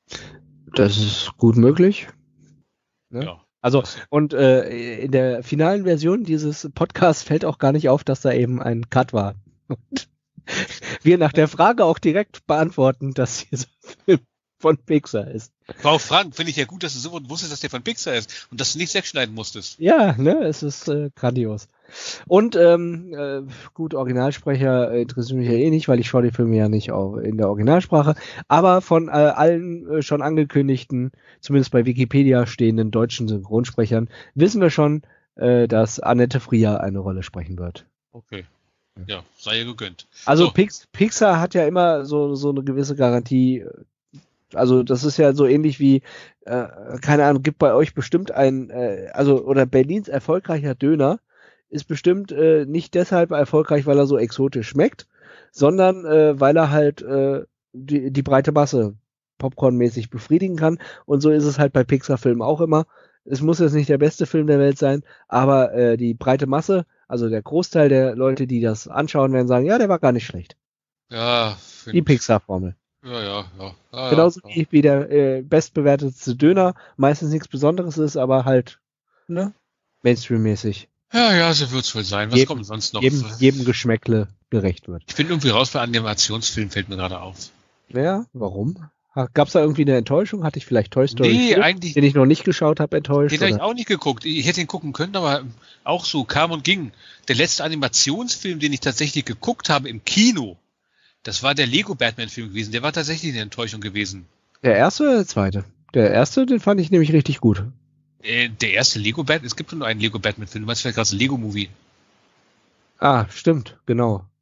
Das ist gut möglich. Ne? Ja. Also, und äh, in der finalen Version dieses Podcasts fällt auch gar nicht auf, dass da eben ein Cut war. Und wir nach der Frage auch direkt beantworten, dass dieser Film von Pixar ist. Frau Frank, finde ich ja gut, dass du sofort wusstest, dass der von Pixar ist und dass du nicht wegschneiden musstest. Ja, ne, es ist äh, grandios. Und ähm, äh, gut, Originalsprecher äh, interessiert mich ja eh nicht, weil ich schaue die Filme ja nicht auch in der Originalsprache. Aber von äh, allen äh, schon angekündigten, zumindest bei Wikipedia stehenden deutschen Synchronsprechern, wissen wir schon, äh, dass Annette Frier eine Rolle sprechen wird. Okay. Ja, sei ihr gegönnt. Also so. Pix, Pixar hat ja immer so, so eine gewisse Garantie. Also das ist ja so ähnlich wie, äh, keine Ahnung, gibt bei euch bestimmt ein, äh, also oder Berlins erfolgreicher Döner ist bestimmt äh, nicht deshalb erfolgreich, weil er so exotisch schmeckt, sondern äh, weil er halt äh, die, die breite Masse popcornmäßig befriedigen kann. Und so ist es halt bei Pixar-Filmen auch immer. Es muss jetzt nicht der beste Film der Welt sein, aber äh, die breite Masse, also der Großteil der Leute, die das anschauen, werden sagen, ja, der war gar nicht schlecht. Ja, die Pixar-Formel. Ja, ja, ja. ja Genauso ja, wie, wie der äh, bestbewertetste Döner meistens nichts Besonderes ist, aber halt ne, Mainstream-mäßig. Ja, ja, so wird's wohl sein. Was jedem, kommt sonst noch? Jedem, jedem Geschmäckle gerecht wird. Ich bin irgendwie raus bei Animationsfilmen, fällt mir gerade auf. Ja, warum? Gab's da irgendwie eine Enttäuschung? Hatte ich vielleicht Toy Story nee, vier, eigentlich, den ich noch nicht geschaut habe, enttäuscht? Den habe ich auch nicht geguckt. Ich hätte ihn gucken können, aber auch so kam und ging. Der letzte Animationsfilm, den ich tatsächlich geguckt habe im Kino, das war der Lego Batman-Film gewesen. Der war tatsächlich eine Enttäuschung gewesen. Der erste oder der zweite? Der erste, den fand ich nämlich richtig gut. Äh, der erste Lego Batman, es gibt nur einen Lego Batman-Film. Du meinst vielleicht gerade das Lego-Movie. Ah, stimmt, genau.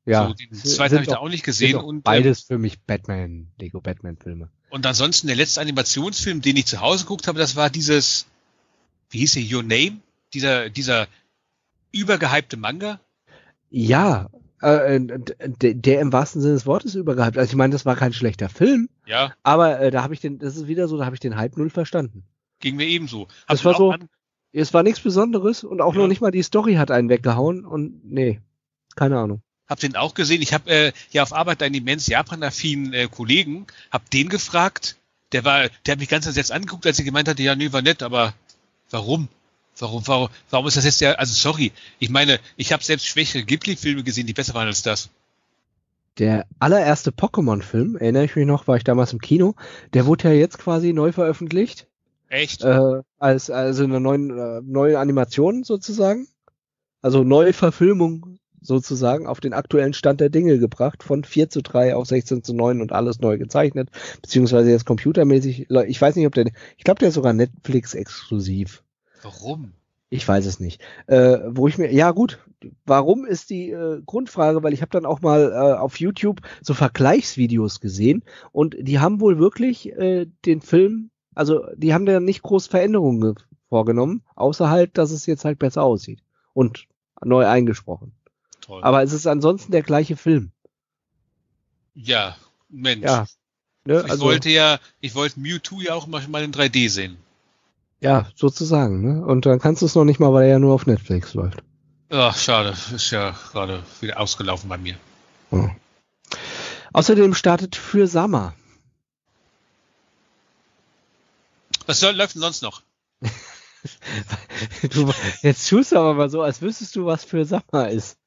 Ja. So, den zweiten habe ich da auch nicht gesehen. Und beides ähm, für mich Batman, Lego Batman-Filme. Und ansonsten der letzte Animationsfilm, den ich zu Hause geguckt habe, das war dieses, wie hieß der, Your Name? Dieser, dieser übergehypte Manga? Ja, äh, der, der im wahrsten Sinne des Wortes übergehypt. Also ich meine, das war kein schlechter Film. Ja. Aber äh, da habe ich den, das ist wieder so, da habe ich den Hype null verstanden. Ging mir ebenso. Das war so, an... es war nichts Besonderes und auch ja. noch nicht mal die Story hat einen weggehauen und nee, keine Ahnung. Hab den auch gesehen. Ich habe äh, ja auf Arbeit einen immens Japan-affinen äh, Kollegen, hab den gefragt. Der war, der hat mich ganz entsetzt angeguckt, als er gemeint hatte, ja, nee, war nett, aber warum? Warum, warum, warum ist das jetzt ja, also sorry, ich meine, ich habe selbst schwächere Ghibli-Filme gesehen, die besser waren als das. Der allererste Pokémon-Film, erinnere ich mich noch, war ich damals im Kino, der wurde ja jetzt quasi neu veröffentlicht. Echt? Äh, als, also eine neue, äh, neue Animation sozusagen. Also neue Verfilmung sozusagen auf den aktuellen Stand der Dinge gebracht, von vier zu drei auf sechzehn zu neun und alles neu gezeichnet, beziehungsweise jetzt computermäßig. Ich weiß nicht, ob der, ich glaube, der ist sogar Netflix-exklusiv. Warum? Ich weiß es nicht. Äh, wo ich mir, ja gut, warum ist die äh, Grundfrage, weil ich habe dann auch mal äh, auf YouTube so Vergleichsvideos gesehen und die haben wohl wirklich äh, den Film, also die haben da nicht groß Veränderungen vorgenommen, außer halt, dass es jetzt halt besser aussieht und neu eingesprochen. Toll. Aber es ist ansonsten der gleiche Film. Ja, Mensch. Ja, ne, ich also, wollte ja, ich wollte Mewtwo ja auch mal in drei D sehen. Ja, sozusagen, ne? Und dann kannst du es noch nicht mal, weil er ja nur auf Netflix läuft. Ach, schade. Ist ja gerade wieder ausgelaufen bei mir. Ja. Außerdem startet für Summer. Was soll, läuft denn sonst noch? du, jetzt tust du aber mal so, als wüsstest du, was für Summer ist.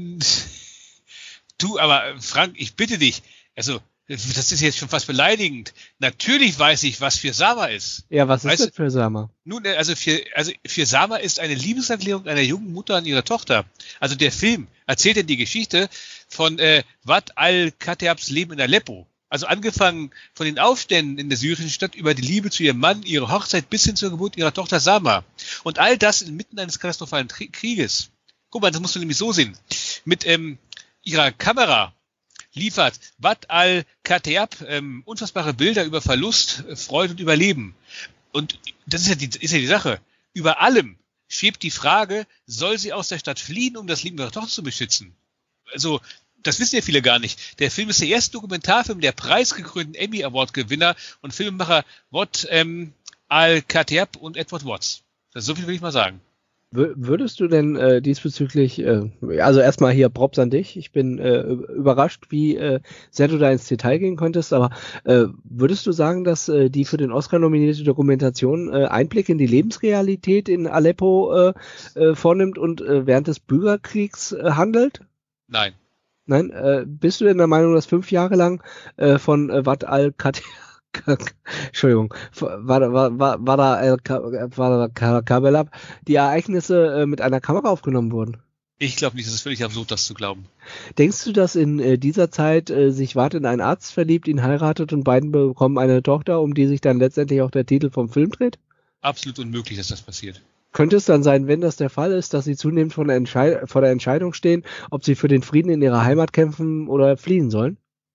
Du, aber Frank, ich bitte dich, also das ist jetzt schon fast beleidigend. Natürlich weiß ich, was für Sama ist. Ja, was weißt ist das für Sama? Nun, also für, also für Sama ist eine Liebeserklärung einer jungen Mutter an ihre Tochter. Also der Film erzählt ja die Geschichte von äh, Wad al-Khateabs Leben in Aleppo. Also angefangen von den Aufständen in der syrischen Stadt über die Liebe zu ihrem Mann, ihre Hochzeit bis hin zur Geburt ihrer Tochter Sama. Und all das inmitten eines katastrophalen Krieges. Guck mal, das musst du nämlich so sehen. Mit ähm, ihrer Kamera liefert Wad al-Khateab ähm, unfassbare Bilder über Verlust, Freude und Überleben. Und das ist ja, die, ist ja die Sache. Über allem schwebt die Frage, soll sie aus der Stadt fliehen, um das Leben ihrer Tochter zu beschützen? Also, das wissen ja viele gar nicht. Der Film ist der erste Dokumentarfilm der preisgekrönten Emmy Award Gewinner und Filmemacher Wad ähm, al-Khateab und Edward Watts. Das, so viel will ich mal sagen. Würdest du denn äh, diesbezüglich, äh, also erstmal hier Props an dich, ich bin äh, überrascht, wie äh, sehr du da ins Detail gehen konntest, aber äh, würdest du sagen, dass äh, die für den Oscar nominierte Dokumentation äh, Einblick in die Lebensrealität in Aleppo äh, äh, vornimmt und äh, während des Bürgerkriegs äh, handelt? Nein. Nein, äh, bist du denn der Meinung, dass fünf Jahre lang äh, von äh, Wad al-Khateab Entschuldigung, war, war, war, war da, äh, war da Kabelab, die Ereignisse äh, mit einer Kamera aufgenommen wurden? Ich glaube nicht, es ist völlig absurd, das zu glauben. Denkst du, dass in äh, dieser Zeit äh, sich Wad in einen Arzt verliebt, ihn heiratet und beiden bekommen eine Tochter, um die sich dann letztendlich auch der Titel vom Film dreht? Absolut unmöglich, dass das passiert. Könnte es dann sein, wenn das der Fall ist, dass sie zunehmend vor der, Entschei- vor der Entscheidung stehen, ob sie für den Frieden in ihrer Heimat kämpfen oder fliehen sollen?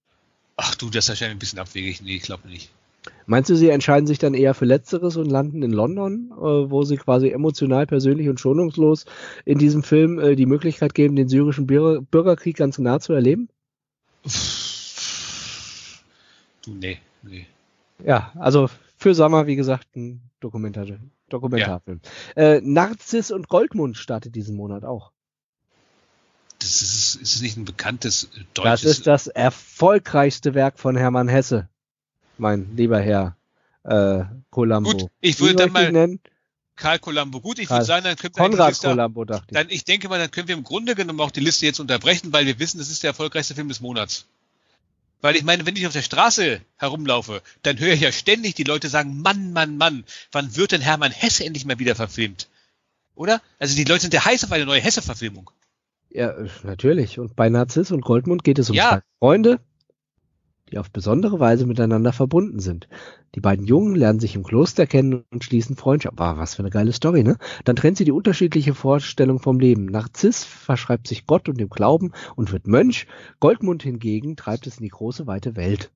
Ach du, das erscheint ein bisschen abwegig. Nee, ich glaube nicht. Meinst du, sie entscheiden sich dann eher für Letzteres und landen in London, äh, wo sie quasi emotional, persönlich und schonungslos in diesem Film äh, die Möglichkeit geben, den syrischen Bürger- Bürgerkrieg ganz nah zu erleben? Du, nee, nee. Ja, also für Sommer, wie gesagt, ein Dokumentar- Dokumentarfilm. Ja. Äh, Narziss und Goldmund startet diesen Monat auch. Das ist, ist nicht ein bekanntes deutsches... Das ist das erfolgreichste Werk von Hermann Hesse, mein lieber Herr äh, Columbo. Gut, ich würde dann mal nennen? Karl Columbo. Gut, ich würde sagen, dann können wir Konrad Liste, Columbo, dachte ich. Dann, ich denke mal, dann können wir im Grunde genommen auch die Liste jetzt unterbrechen, weil wir wissen, das ist der erfolgreichste Film des Monats. Weil ich meine, wenn ich auf der Straße herumlaufe, dann höre ich ja ständig die Leute sagen, Mann, Mann, Mann, wann wird denn Hermann Hesse endlich mal wieder verfilmt? Oder? Also die Leute sind ja heiß auf eine neue Hesse-Verfilmung. Ja, natürlich. Und bei Narziss und Goldmund geht es um ja. zwei Freunde, die auf besondere Weise miteinander verbunden sind. Die beiden Jungen lernen sich im Kloster kennen und schließen Freundschaft. Wow, was für eine geile Story, ne? Dann trennt sie die unterschiedliche Vorstellung vom Leben. Narziss verschreibt sich Gott und dem Glauben und wird Mönch. Goldmund hingegen treibt es in die große, weite Welt.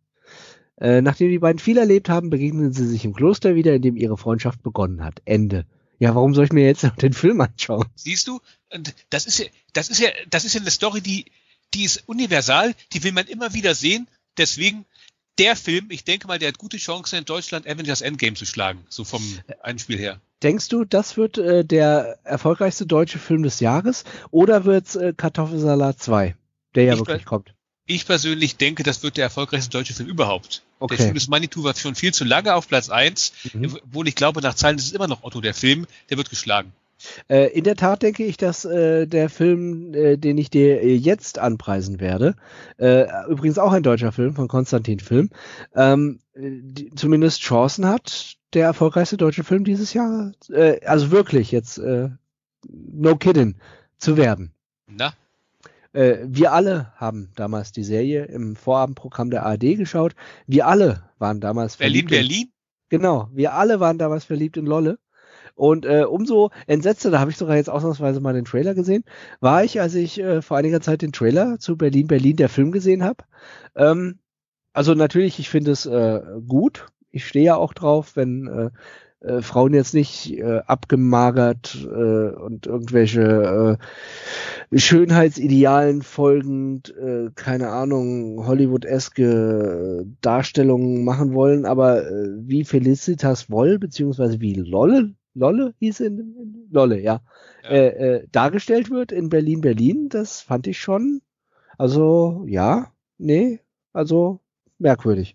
Äh, nachdem die beiden viel erlebt haben, begegnen sie sich im Kloster wieder, in dem ihre Freundschaft begonnen hat. Ende. Ja, warum soll ich mir jetzt noch den Film anschauen? Siehst du? Und das ist ja, das ist ja, das ist ja eine Story, die, die ist universal, die will man immer wieder sehen. Deswegen der Film, ich denke mal, der hat gute Chancen in Deutschland Avengers Endgame zu schlagen, so vom Einspiel her. Denkst du, das wird äh, der erfolgreichste deutsche Film des Jahres oder wird's äh, Kartoffelsalat zwei, der ja ich wirklich kommt? Ich persönlich denke, das wird der erfolgreichste deutsche Film überhaupt. Okay. Der Film des Manitou war schon viel zu lange auf Platz eins, mhm. obwohl ich glaube, nach Zahlen ist es immer noch Otto, der Film, der wird geschlagen. Äh, in der Tat denke ich, dass äh, der Film, äh, den ich dir äh, jetzt anpreisen werde, äh, übrigens auch ein deutscher Film von Konstantin Film, ähm, die, zumindest Chancen hat, der erfolgreichste deutsche Film dieses Jahr, äh, also wirklich jetzt, äh, no kidding, zu werden. Na? Äh, wir alle haben damals die Serie im Vorabendprogramm der A R D geschaut. Wir alle waren damals Berlin, verliebt. Berlin? In, genau, wir alle waren damals verliebt in Lolle. Und äh, umso entsetzter, da habe ich sogar jetzt ausnahmsweise mal den Trailer gesehen, war ich, als ich äh, vor einiger Zeit den Trailer zu Berlin, Berlin, der Film gesehen habe. Ähm, also natürlich, ich finde es äh, gut. Ich stehe ja auch drauf, wenn äh, äh, Frauen jetzt nicht äh, abgemagert äh, und irgendwelche äh, Schönheitsidealen folgend, äh, keine Ahnung, Hollywood-eske Darstellungen machen wollen, aber äh, wie Felicitas Woll, beziehungsweise wie Lolle, Lolle hieß in, in Lolle, ja, ja. Äh, äh, dargestellt wird in Berlin, Berlin, das fand ich schon, also, ja, nee, also merkwürdig.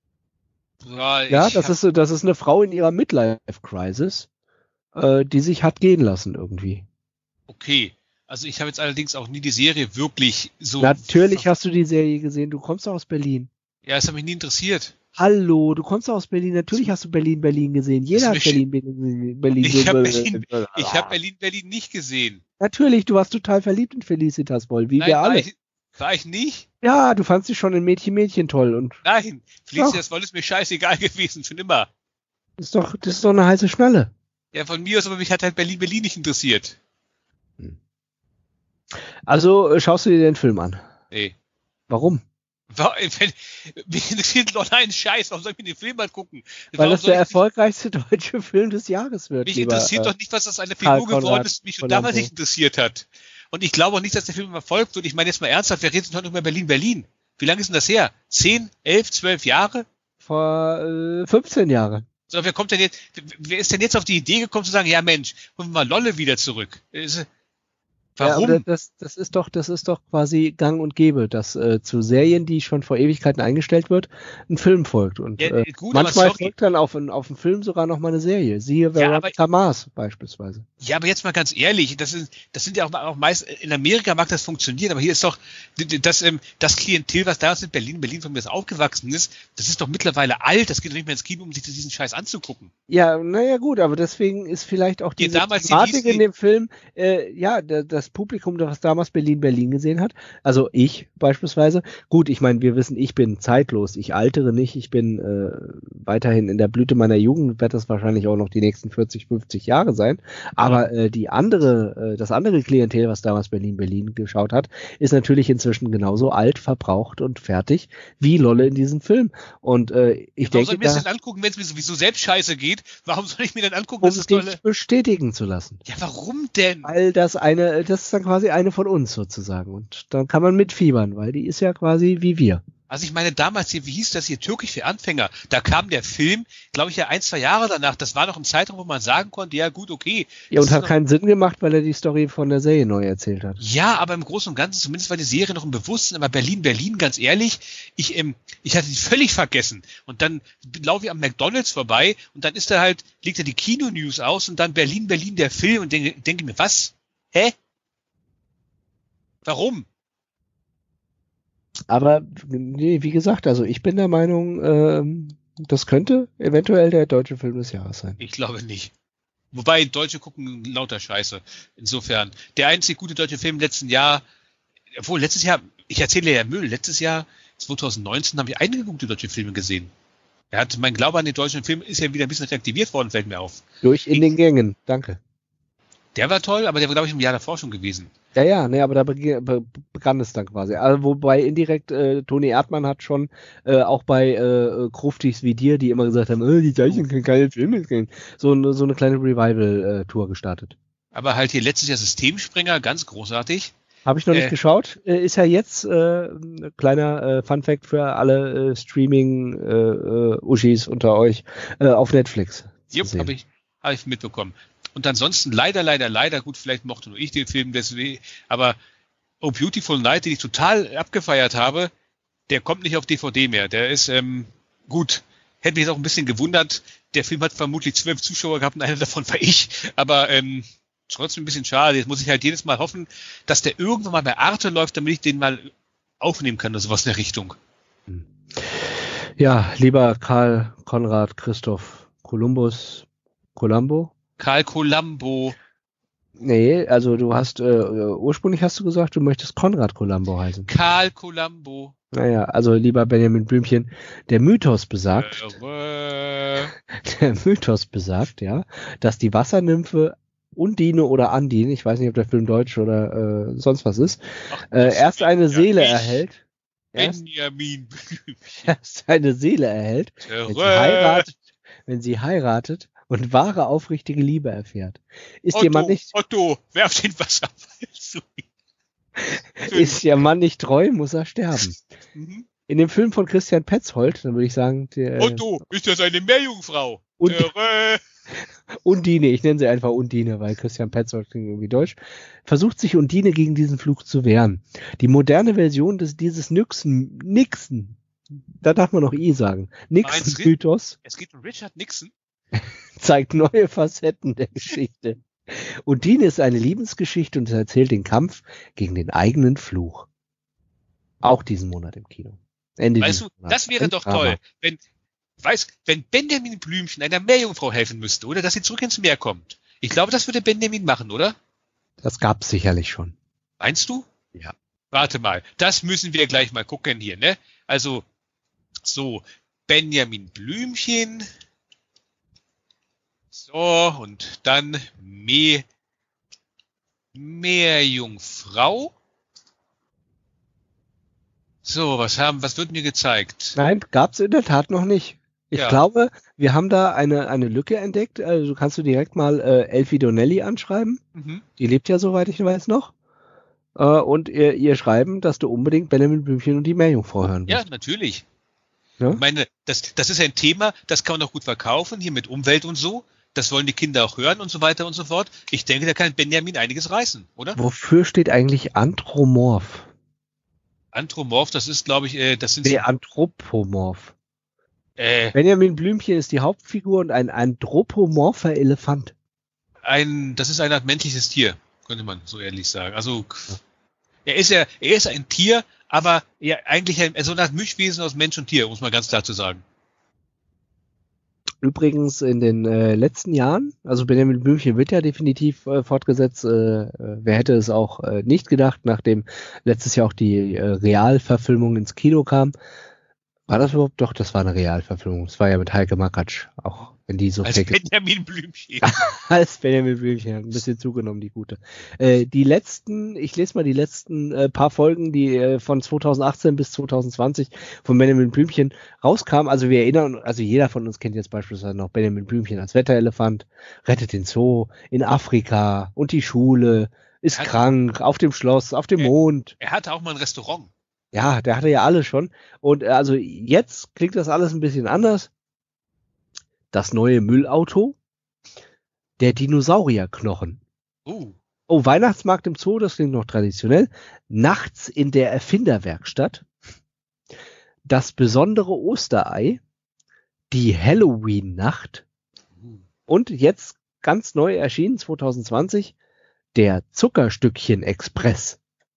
Ja, ja das ist das ist eine Frau in ihrer Midlife-Crisis, äh, die sich hat gehen lassen irgendwie. Okay, also ich habe jetzt allerdings auch nie die Serie wirklich so... Natürlich hast du die Serie gesehen, du kommst doch aus Berlin. Ja, es hat mich nie interessiert. Hallo, du kommst aus Berlin, natürlich hast du Berlin, Berlin gesehen. Jeder hat Berlin, Berlin, Berlin gesehen. Ich habe Berlin, ich hab Berlin, Berlin nicht gesehen. Natürlich, du warst total verliebt in Felicitas Woll, wie Nein, wir alle. War ich, war ich nicht? Ja, du fandst dich schon in Mädchen, Mädchen toll. Und Nein, Felicitas Woll ist mir scheißegal gewesen, schon immer. Das ist doch, das ist doch eine heiße Schnalle. Ja, von mir aus, aber mich hat halt Berlin, Berlin nicht interessiert. Also, schaust du dir den Film an? Nee. Warum? Mich interessiert doch einen Scheiß, warum soll ich mir den Film mal gucken? Weil warum das der erfolgreichste deutsche Film des Jahres wird. Mich lieber, interessiert äh, doch nicht, was das eine Figur geworden ist, die mich schon damals nicht interessiert hat. Und ich glaube auch nicht, dass der Film erfolgt wird. Ich meine jetzt mal ernsthaft, wir reden jetzt noch über Berlin, Berlin. Wie lange ist denn das her? Zehn, elf, zwölf Jahre? Vor äh, fünfzehn Jahren. So, wer kommt denn jetzt, wer ist denn jetzt auf die Idee gekommen zu sagen, ja Mensch, holen wir mal Lolle wieder zurück? Ist, Warum? Ja, das, das ist doch, das ist doch quasi gang und gäbe, dass äh, zu Serien, die schon vor Ewigkeiten eingestellt wird, ein Film folgt. Und ja, äh, gut, manchmal folgt dann auf, auf einen Film sogar noch mal eine Serie. Siehe Veronica Mars beispielsweise. Ja, aber jetzt mal ganz ehrlich, das sind, das sind ja auch, auch meist, in Amerika mag das funktionieren, aber hier ist doch das, ähm, das Klientel, was damals in Berlin, Berlin von mir aufgewachsen ist, das ist doch mittlerweile alt, das geht doch nicht mehr ins Kino, um sich diesen Scheiß anzugucken. Ja, naja gut, aber deswegen ist vielleicht auch diese Thematik in dem Film, äh, ja, das Publikum, das damals Berlin, Berlin gesehen hat, also ich beispielsweise, gut, ich meine, wir wissen, ich bin zeitlos, ich altere nicht, ich bin äh, weiterhin in der Blüte meiner Jugend, wird das wahrscheinlich auch noch die nächsten vierzig, fünfzig Jahre sein, aber äh, die andere, äh, das andere Klientel, was damals Berlin, Berlin geschaut hat, ist natürlich inzwischen genauso alt, verbraucht und fertig wie Lolle in diesem Film. Und äh, ich warum denke, soll ich mir das denn angucken, wenn es mir sowieso selbst scheiße geht? Warum soll ich mir denn angucken, um dass es das Lolle... bestätigen zu lassen? Ja, warum denn? Weil das eine, das ist dann quasi eine von uns sozusagen. Und dann kann man mitfiebern, weil die ist ja quasi wie wir. Also ich meine, damals hier, wie hieß das hier, Türkisch für Anfänger, da kam der Film, glaube ich, ja ein, zwei Jahre danach, das war noch ein Zeitraum, wo man sagen konnte, ja gut, okay. Ja, und hat keinen Sinn gemacht, weil er die Story von der Serie neu erzählt hat. Ja, aber im Großen und Ganzen, zumindest war die Serie noch im Bewusstsein, aber Berlin, Berlin, ganz ehrlich, ich, ähm, ich hatte die völlig vergessen. Und dann laufe ich am McDonalds vorbei und dann ist da halt, liegt da die Kino-News aus und dann Berlin, Berlin, der Film und denke, denke mir, was? Hä? Warum? Aber nee, wie gesagt, also ich bin der Meinung, ähm, das könnte eventuell der deutsche Film des Jahres sein. Ich glaube nicht. Wobei Deutsche gucken lauter Scheiße. Insofern. Der einzig gute deutsche Film im letzten Jahr, obwohl letztes Jahr, ich erzähle ja Müll, letztes Jahr zwanzig neunzehn habe ich einige gute deutsche Filme gesehen. Er hat, mein Glaube an den deutschen Film ist ja wieder ein bisschen reaktiviert worden, fällt mir auf. Durch In den Gängen, danke. Der war toll, aber der war, glaube ich, im Jahr davor schon gewesen. Ja, ja, nee, aber da beg- be- begann es dann quasi. Also, wobei indirekt äh, Toni Erdmann hat schon äh, auch bei äh, Kruftis wie dir, die immer gesagt haben, äh, die Zeichen können keine Filme gehen, so, eine- so eine kleine Revival-Tour gestartet. Aber halt hier letztes Jahr Systemspringer, ganz großartig. Habe ich noch Äh. nicht geschaut. Äh, ist ja jetzt äh, ein kleiner äh, Fun-Fact für alle äh, Streaming-Uschis unter euch äh, auf Netflix. zu Jupp, sehen. habe ich, hab ich mitbekommen. Und ansonsten leider, leider, leider, gut, vielleicht mochte nur ich den Film deswegen, aber Oh Beautiful Night, den ich total abgefeiert habe, der kommt nicht auf D V D mehr. Der ist, ähm, gut, hätte mich jetzt auch ein bisschen gewundert. Der Film hat vermutlich zwölf Zuschauer gehabt und einer davon war ich, aber ähm, trotzdem ein bisschen schade. Jetzt muss ich halt jedes Mal hoffen, dass der irgendwann mal bei Arte läuft, damit ich den mal aufnehmen kann oder sowas in der Richtung. Ja, lieber Karl Konrad Christoph Columbus Columbo. Karl Columbo. Nee, also du hast, äh, ursprünglich hast du gesagt, du möchtest Konrad Columbo heißen. Karl Columbo. Naja, also lieber Benjamin Blümchen, der Mythos besagt, Äh, der Mythos besagt, ja, dass die Wassernymphe Undine oder Andine, ich weiß nicht, ob der Film deutsch oder äh, sonst was ist, ach, äh, das erst eine bin ja Seele ich, erhält, erst, Benjamin Blümchen. erst eine Seele erhält, wenn sie heiratet, wenn sie heiratet und wahre, aufrichtige Liebe erfährt. Ist Otto, ihr Mann nicht, Otto, werf den Wasserfall zu. ist ihr Mann nicht treu, muss er sterben. Mhm. In dem Film von Christian Petzold, dann würde ich sagen, der, Otto, ist das eine Meerjungfrau? Und- Töre. Undine, ich nenne sie einfach Undine, weil Christian Petzold klingt irgendwie deutsch, versucht sich Undine gegen diesen Fluch zu wehren. Die moderne Version des, dieses Nixon, Nixon, da darf man noch I sagen, Meinst du? Nixon-Mythos Es geht um Richard Nixon. zeigt neue Facetten der Geschichte. Undine ist eine Liebesgeschichte und es erzählt den Kampf gegen den eigenen Fluch. Auch diesen Monat im Kino. Ende Weißt du, dieses Monats. das wäre Ein doch Drama. toll, wenn, weiß, wenn Benjamin Blümchen einer Meerjungfrau helfen müsste, oder? Dass sie zurück ins Meer kommt. Ich glaube, das würde Benjamin machen, oder? Das gab's sicherlich schon. Meinst du? Ja. Warte mal, das müssen wir gleich mal gucken hier, ne? Also, so, Benjamin Blümchen. So, und dann Me Meerjungfrau. So, was haben, was wird mir gezeigt? Nein, gab's in der Tat noch nicht. Ich Ja. glaube, wir haben da eine, eine Lücke entdeckt. Also du kannst du direkt mal äh, Elfie Donnelly anschreiben. Mhm. Die lebt ja, soweit ich weiß, noch. Äh, und ihr, ihr schreiben, dass du unbedingt Benjamin Blümchen und die Meerjungfrau hören Ja, willst. natürlich. Ja? Ich meine, das, das ist ein Thema, das kann man auch gut verkaufen, hier mit Umwelt und so. Das wollen die Kinder auch hören und so weiter und so fort. Ich denke, da kann Benjamin einiges reißen, oder? Wofür steht eigentlich Anthromorph? Anthropomorph, das ist, glaube ich, äh, das sind Nee, so, Anthropomorph. äh, Benjamin Blümchen ist die Hauptfigur und ein anthropomorpher Elefant. ein, das ist eine Art menschliches Tier, könnte man so ehrlich sagen. Also, er ist ja, er ist ein Tier, aber ja, eigentlich ein, so eine Art Mischwesen aus Mensch und Tier, muss man ganz klar zu sagen. Übrigens in den äh, letzten Jahren, also Benjamin Blümchen wird ja definitiv äh, fortgesetzt. Äh, äh, wer hätte es auch äh, nicht gedacht, nachdem letztes Jahr auch die äh, Realverfilmung ins Kino kam. War das überhaupt? Doch, das war eine Realverfilmung. Das war ja mit Heike Makatsch, auch wenn die so Als fake ist. Benjamin Blümchen. Als Benjamin Blümchen, hat ein bisschen zugenommen, die gute. Äh, die letzten, ich lese mal die letzten äh, paar Folgen, die äh, von zweitausendachtzehn bis zweitausendzwanzig von Benjamin Blümchen rauskamen. Also wir erinnern, also jeder von uns kennt jetzt beispielsweise noch Benjamin Blümchen als Wetterelefant, rettet den Zoo, in Afrika und die Schule, ist Hat- krank, auf dem Schloss, auf dem Äh, Mond. Er hatte auch mal ein Restaurant. Ja, der hatte ja alles schon. Und äh, also jetzt klingt das alles ein bisschen anders. Das neue Müllauto, der Dinosaurierknochen. Uh, Oh, Weihnachtsmarkt im Zoo, das klingt noch traditionell. Nachts in der Erfinderwerkstatt. Das besondere Osterei. Die Halloween-Nacht. Und jetzt ganz neu erschienen, zwanzig zwanzig, der Zuckerstückchen-Express.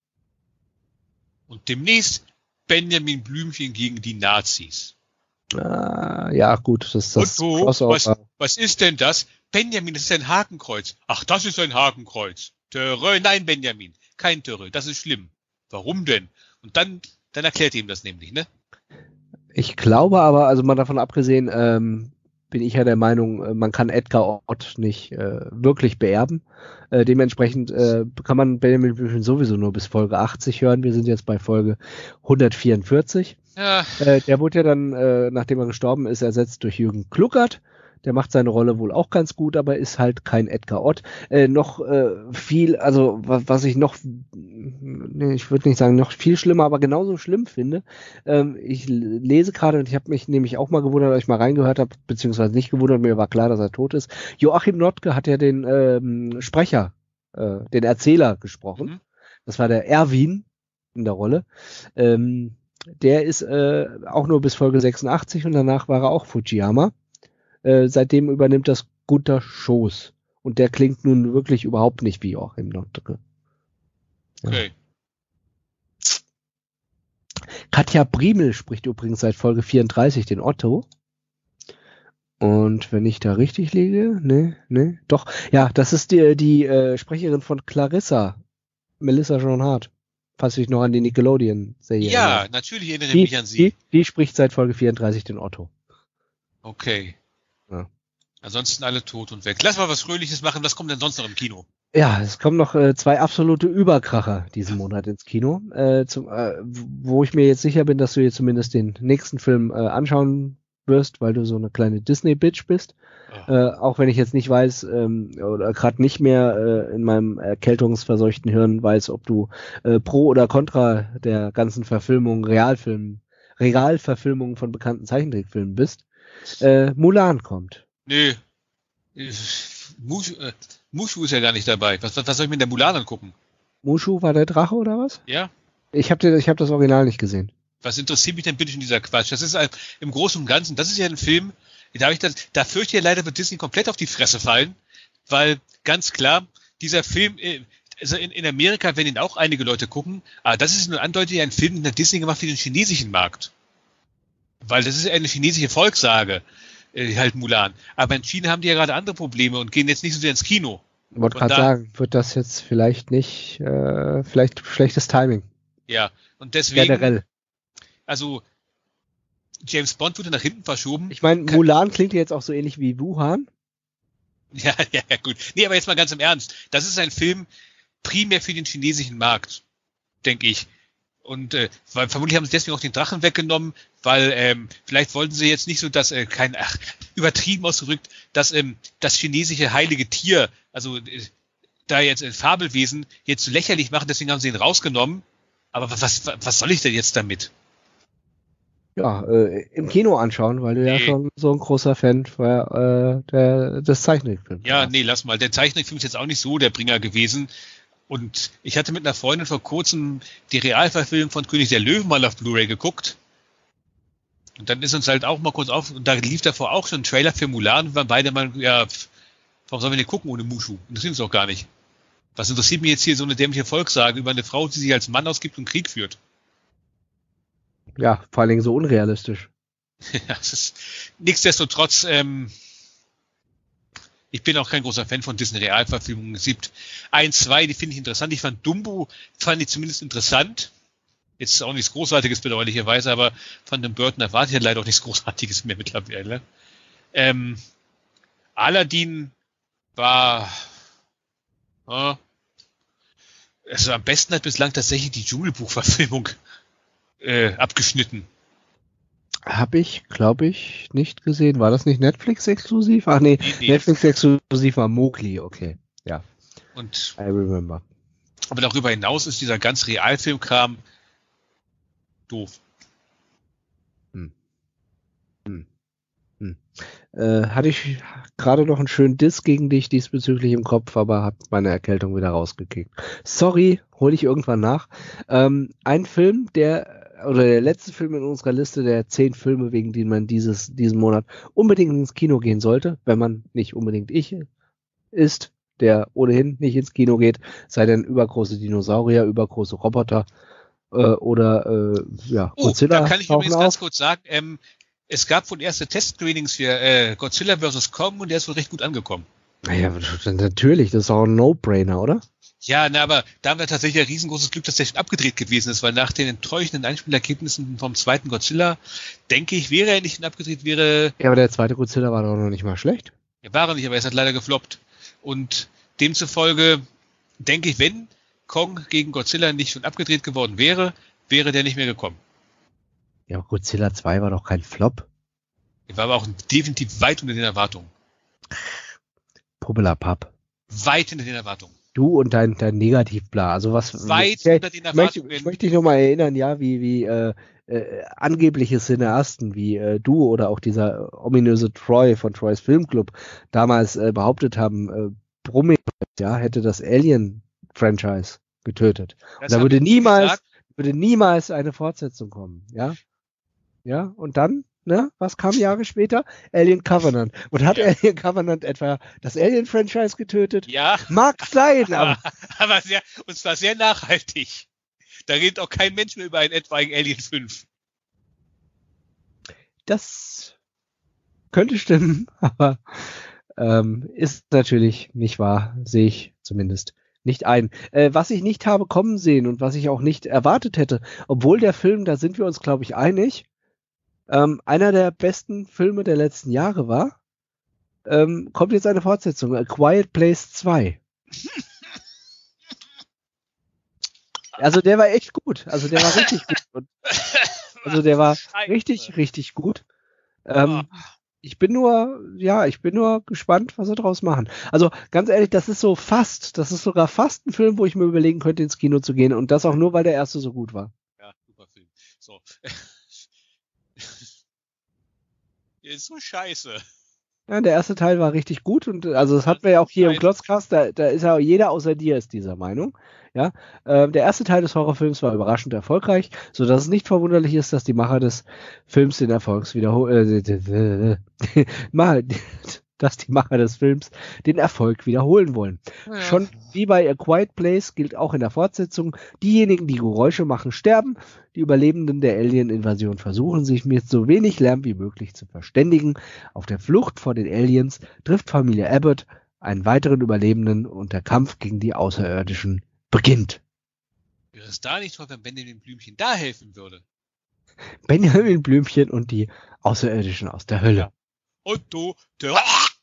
und demnächst Benjamin Blümchen gegen die Nazis. Ah, ja, gut, das ist das Otto, was, Crossover. was ist denn das? Benjamin, das ist ein Hakenkreuz. Ach, das ist ein Hakenkreuz. Töre, nein, Benjamin, kein Töre, das ist schlimm. Warum denn? Und dann Dann erklärt ihm das nämlich, ne? Ich glaube aber, also mal davon abgesehen, ähm, bin ich ja der Meinung, man kann Edgar Ott nicht äh, wirklich beerben. Äh, dementsprechend äh, kann man Benjamin Blümchen sowieso nur bis Folge achtzig hören. Wir sind jetzt bei Folge hundertvierundvierzig. Ja. Äh, der wurde ja dann, äh, nachdem er gestorben ist, ersetzt durch Jürgen Kluckert. Der macht seine Rolle wohl auch ganz gut, aber ist halt kein Edgar Ott. Äh, noch äh, viel, also was, was ich noch, nee, ich würde nicht sagen noch viel schlimmer, aber genauso schlimm finde. Ähm, ich lese gerade, und ich habe mich nämlich auch mal gewundert, als ich mal reingehört habe, beziehungsweise nicht gewundert, mir war klar, dass er tot ist. Joachim Notke hat ja den ähm, Sprecher, äh, den Erzähler gesprochen. Mhm. Das war der Erwin in der Rolle. Ähm, der ist äh, auch nur bis Folge sechsundachtzig und danach war er auch Fujiyama. Äh, seitdem übernimmt das Gunter Schoß. Und der klingt nun wirklich überhaupt nicht wie Joachim Notke. Ja. Okay. Katja Briemel spricht übrigens seit Folge vierunddreißig den Otto. Und wenn ich da richtig liege, ne, ne, doch. Ja, das ist die, die äh, Sprecherin von Clarissa, Melissa Joan Hart. Falls du dich noch an die Nickelodeon-Serie Ja, erinnert. natürlich erinnere ich die, mich an sie. Die, die spricht seit Folge vierunddreißig den Otto. Okay. Ja. Ansonsten alle tot und weg. Lass mal was Fröhliches machen. Was kommt denn sonst noch im Kino? Ja, es kommen noch äh, zwei absolute Überkracher diesen Monat ins Kino, äh, zum, äh, wo ich mir jetzt sicher bin, dass du dir zumindest den nächsten Film äh, anschauen wirst, weil du so eine kleine Disney-Bitch bist. Oh. Äh, auch wenn ich jetzt nicht weiß, ähm, oder gerade nicht mehr äh, in meinem erkältungsverseuchten Hirn weiß, ob du äh, pro oder contra der ganzen Verfilmung, Realfilmen, Regalverfilmungen von bekannten Zeichentrickfilmen bist. Äh, Mulan kommt. Nö. Mushu, äh, Mushu ist ja gar nicht dabei. Was, was, was soll ich mir in der Mulan angucken? Mushu war der Drache oder was? Ja. Ich habe ich hab das Original nicht gesehen. Was interessiert mich denn bitte in dieser Quatsch? Das ist ein, im Großen und Ganzen, das ist ja ein Film, da, ich das, da fürchte ich leider, wird Disney komplett auf die Fresse fallen, weil ganz klar, dieser Film, also in, in Amerika werden ihn auch einige Leute gucken, aber das ist nur eindeutig ein Film, den hat Disney gemacht für den chinesischen Markt. Weil das ist eine chinesische Volkssage, äh, halt Mulan. Aber in China haben die ja gerade andere Probleme und gehen jetzt nicht so sehr ins Kino. Ich wollte gerade sagen, wird das jetzt vielleicht nicht, äh, vielleicht schlechtes Timing. Ja, und deswegen. Generell. Also, James Bond wurde nach hinten verschoben. Ich meine, Mulan klingt jetzt auch so ähnlich wie Wuhan. Ja, ja, ja, gut. Nee, aber jetzt mal ganz im Ernst. Das ist ein Film primär für den chinesischen Markt, denke ich. Und äh, weil, vermutlich haben sie deswegen auch den Drachen weggenommen, weil ähm, vielleicht wollten sie jetzt nicht so, dass äh, kein, ach, übertrieben ausgedrückt, dass ähm, das chinesische heilige Tier, also äh, da jetzt ein äh, Fabelwesen, jetzt so lächerlich machen, deswegen haben sie ihn rausgenommen. Aber was, was, was soll ich denn jetzt damit? Ja, äh, im Kino anschauen, weil du nee. ja schon so ein großer Fan war, äh, der, des Zeichentrickfilms. Ja, nee, lass mal. Der Zeichentrickfilm ist jetzt auch nicht so der Bringer gewesen. Und ich hatte mit einer Freundin vor kurzem die Realverfilmung von König der Löwen mal auf Blu-ray geguckt. Und dann ist uns halt auch mal kurz auf, und da lief davor auch schon ein Trailer für Mulan, und wir waren beide mal, ja, warum sollen wir denn gucken ohne Mushu? Interessiert uns doch gar nicht. Was interessiert mich jetzt hier so eine dämliche Volkssage über eine Frau, die sich als Mann ausgibt und Krieg führt? Ja, vor allen Dingen so unrealistisch. Ja, es ist, nichtsdestotrotz, ähm, ich bin auch kein großer Fan von Disney Realverfilmungen. Es gibt ein, zwei, die finde ich interessant. Ich fand Dumbo, fand ich zumindest interessant. Jetzt auch nichts Großartiges bedauerlicherweise, aber von dem Burton erwarte ich ja leider auch nichts Großartiges mehr mittlerweile. Ähm, Aladdin war, äh, also am besten hat bislang tatsächlich die Dschungelbuch-Verfilmung äh, abgeschnitten. Habe ich, glaube ich, nicht gesehen. War das nicht Netflix-exklusiv? Ach nee, nee, nee. Netflix-exklusiv war Mowgli, okay. Ja. Und I remember. Aber darüber hinaus ist dieser ganz Realfilmkram doof. Hm. Hm. Hm. Äh, hatte ich gerade noch einen schönen Diss gegen dich diesbezüglich im Kopf, aber hat meine Erkältung wieder rausgekickt. Sorry, hole ich irgendwann nach. Ähm, ein Film, der oder der letzte Film in unserer Liste der zehn Filme, wegen denen man dieses diesen Monat unbedingt ins Kino gehen sollte, wenn man nicht unbedingt ich ist, der ohnehin nicht ins Kino geht, sei denn übergroße Dinosaurier, übergroße Roboter äh, oder äh, ja, oh, Godzilla. Da kann ich übrigens auf. ganz kurz sagen, ähm, es gab wohl erste Test-Screenings für äh, Godzilla versus. Kong und der ist wohl recht gut angekommen. Naja, natürlich, das ist auch ein No-Brainer, oder? Ja, na, aber da haben wir tatsächlich ein riesengroßes Glück, dass der schon abgedreht gewesen ist, weil nach den enttäuschenden Einspielergebnissen vom zweiten Godzilla, denke ich, wäre er nicht schon abgedreht, wäre... Ja, aber der zweite Godzilla war doch noch nicht mal schlecht. Er war er nicht, aber er ist halt leider gefloppt. Und demzufolge denke ich, wenn Kong gegen Godzilla nicht schon abgedreht geworden wäre, wäre der nicht mehr gekommen. Ja, aber Godzilla zwei war doch kein Flop. Er war aber auch definitiv weit unter den Erwartungen. Pubbelapapp. Weit hinter den Erwartungen. Du und dein, dein Negativbla. Also was. Weit ich, unter den Erwartungen. Ich möchte, ich möchte dich nochmal erinnern, ja, wie, wie äh, äh, angebliche Cineasten wie äh, du oder auch dieser ominöse Troy von Troys Filmclub damals äh, behauptet haben, äh, Brumming, ja, hätte das Alien-Franchise getötet. Und da würde niemals, würde niemals eine Fortsetzung kommen, ja. Ja, und dann, ne, was kam Jahre später? Alien Covenant. Und hat ja. Alien Covenant etwa das Alien-Franchise getötet? Ja. Mag sein, aber. aber sehr, und zwar sehr nachhaltig. Da redet auch kein Mensch mehr über einen etwaigen Alien fünf. Das könnte stimmen, aber ähm, ist natürlich nicht wahr, sehe ich zumindest nicht ein. Äh, was ich nicht habe kommen sehen und was ich auch nicht erwartet hätte, obwohl der Film, da sind wir uns, glaube ich, einig, ähm, einer der besten Filme der letzten Jahre war, ähm, kommt jetzt eine Fortsetzung, A Quiet Place zwei. Also der war echt gut. Also der war richtig gut. Und also der war richtig, richtig gut. Ähm, ich bin nur, ja, ich bin nur gespannt, was sie draus machen. Also ganz ehrlich, das ist so fast, das ist sogar fast ein Film, wo ich mir überlegen könnte, ins Kino zu gehen. Und das auch nur, weil der erste so gut war. Ja, super Film. So. Der ist so scheiße. Ja, der erste Teil war richtig gut und also das hatten wir ja auch hier im Klotzcast, da, da ist ja jeder außer dir ist dieser Meinung. Ja, äh, der erste Teil des Horrorfilms war überraschend erfolgreich, so dass es nicht verwunderlich ist, dass die Macher des Films den Erfolgs wiederholen, äh, mal, dass die Macher des Films den Erfolg wiederholen wollen. Ja. Schon wie bei A Quiet Place gilt auch in der Fortsetzung, diejenigen, die Geräusche machen, sterben. Die Überlebenden der Alien-Invasion versuchen, sich mit so wenig Lärm wie möglich zu verständigen. Auf der Flucht vor den Aliens trifft Familie Abbott einen weiteren Überlebenden und der Kampf gegen die Außerirdischen beginnt. Wäre es da nicht toll, wenn Benjamin Blümchen da helfen würde? Benjamin Blümchen und die Außerirdischen aus der Hölle. Ja. Und du, der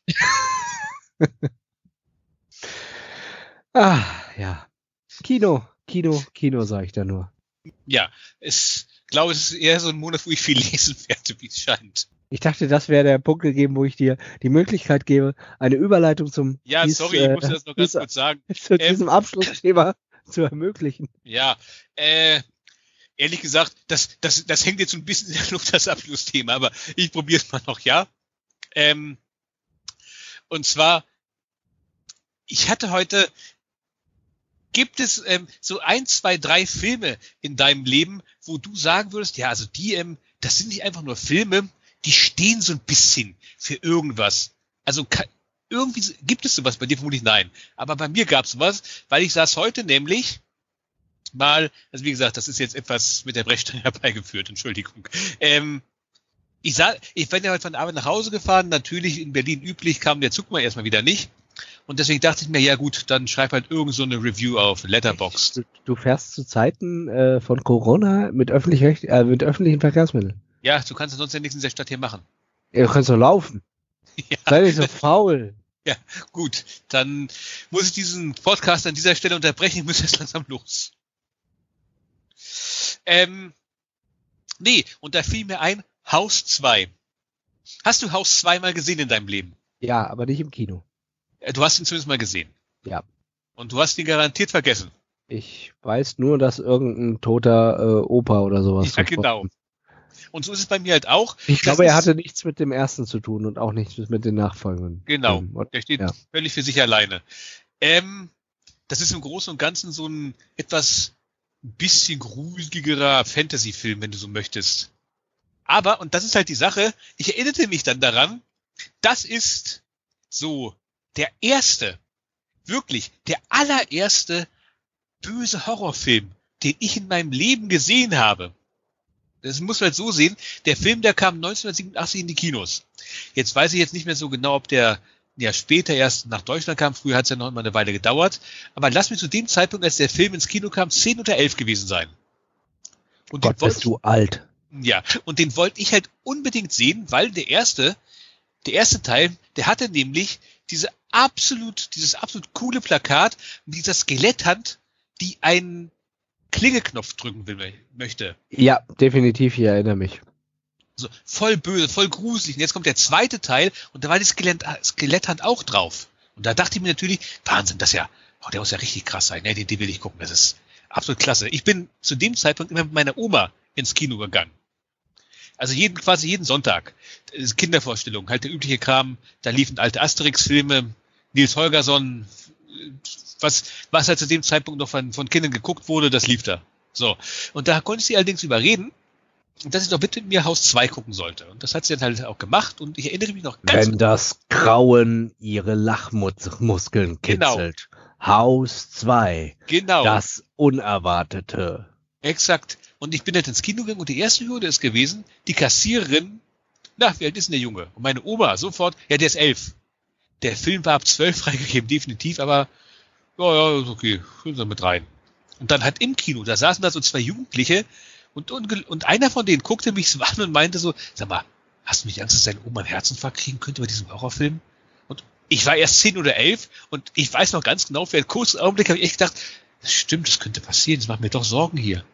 Ah, ja. Kino, Kino, Kino, sage ich da nur. Ja, ich glaube, es ist eher so ein Monat, wo ich viel lesen werde, wie es scheint. Ich dachte, das wäre der Punkt gegeben, wo ich dir die Möglichkeit gebe, eine Überleitung zum Ja, dies, sorry, ich muss das noch ganz dies, kurz sagen. Zu ähm, diesem Abschlussthema zu ermöglichen. Ja, äh, ehrlich gesagt, das, das, das hängt jetzt so ein bisschen in der Luft, das Abschlussthema, aber ich probiere es mal noch, ja. Ähm, und zwar, ich hatte heute, gibt es ähm, so ein, zwei, drei Filme in deinem Leben, wo du sagen würdest, ja, also die, ähm, das sind nicht einfach nur Filme, die stehen so ein bisschen für irgendwas. Also kann, irgendwie gibt es sowas, bei dir vermutlich nein. Aber bei mir gab es sowas, weil ich saß heute nämlich mal, also wie gesagt, das ist jetzt etwas mit der Brechstange herbeigeführt, Entschuldigung. Ähm, ich sah, ich bin ja heute von der Arbeit nach Hause gefahren, natürlich in Berlin üblich, kam der Zug mal erstmal wieder nicht. Und deswegen dachte ich mir, ja gut, dann schreib halt irgend so eine Review auf Letterboxd. Du, du fährst zu Zeiten äh, von Corona mit, öffentlich, äh, mit öffentlichen Verkehrsmitteln. Ja, du kannst sonst ja nichts in der Stadt hier machen. Ja, du kannst doch laufen. Ja. Sei nicht so faul. Ja, gut. Dann muss ich diesen Podcast an dieser Stelle unterbrechen. Ich muss jetzt langsam los. Ähm, nee, und da fiel mir ein, Haus zwei. Hast du Haus zwei mal gesehen in deinem Leben? Ja, aber nicht im Kino. Du hast ihn zumindest mal gesehen. Ja. Und du hast ihn garantiert vergessen. Ich weiß nur, dass irgendein toter äh, Opa oder sowas. Ja, genau. Und so ist es bei mir halt auch. Ich glaube, er hatte nichts mit dem ersten zu tun und auch nichts mit den Nachfolgenden. Genau. Ähm, Der steht ja. völlig für sich alleine. Ähm, das ist im Großen und Ganzen so ein etwas bisschen gruseligerer Fantasy-Film, wenn du so möchtest. Aber, und das ist halt die Sache, ich erinnerte mich dann daran, das ist so der erste, wirklich der allererste böse Horrorfilm, den ich in meinem Leben gesehen habe. Das muss man halt so sehen, der Film, der kam neunzehnhundertsiebenundachtzig in die Kinos. Jetzt weiß ich jetzt nicht mehr so genau, ob der ja später erst nach Deutschland kam. Früher hat es ja noch immer eine Weile gedauert. Aber lass mich zu dem Zeitpunkt, als der Film ins Kino kam, zehn oder elf gewesen sein. Und Gott, bist du alt. Ja, und den wollte ich halt unbedingt sehen, weil der erste, der erste Teil, der hatte nämlich diese absolut, dieses absolut coole Plakat mit dieser Skeletthand, die einen Klingeknopf drücken will, möchte. Ja, definitiv, ich erinnere mich. So, voll böse, voll gruselig. Und jetzt kommt der zweite Teil und da war die Skelett, Skeletthand auch drauf. Und da dachte ich mir natürlich, Wahnsinn, das ja, oh, der muss ja richtig krass sein, ne? Den, den will ich gucken, das ist absolut klasse. Ich bin zu dem Zeitpunkt immer mit meiner Oma ins Kino gegangen. Also jeden, quasi jeden Sonntag. Kindervorstellung, halt der übliche Kram, da liefen alte Asterix-Filme, Nils Holgersson, was, was halt zu dem Zeitpunkt noch von, von Kindern geguckt wurde, das lief da. So. Und da konnte ich sie allerdings überreden, dass ich doch bitte mit mir Haus zwei gucken sollte. Und das hat sie dann halt auch gemacht und ich erinnere mich noch ganz Wenn das Grauen ihre Lachmuskeln kitzelt. Genau. Haus zwei. Genau. Das Unerwartete. Exakt. Und ich bin jetzt ins Kino gegangen und die erste Hürde ist gewesen, die Kassiererin, na, wie alt ist denn der Junge? Und meine Oma sofort, ja, der ist elf. Der Film war ab zwölf freigegeben, definitiv, aber ja, ja, ist okay, gehen Sie mit rein. Und dann halt im Kino, da saßen da so zwei Jugendliche und, und, und einer von denen guckte mich so an und meinte so, sag mal, hast du nicht Angst, dass deine Oma einen Herzinfarkt kriegen könnte bei diesem Horrorfilm? Und ich war erst zehn oder elf und ich weiß noch ganz genau, für einen kurzen Augenblick habe ich echt gedacht, das stimmt, das könnte passieren, das macht mir doch Sorgen hier.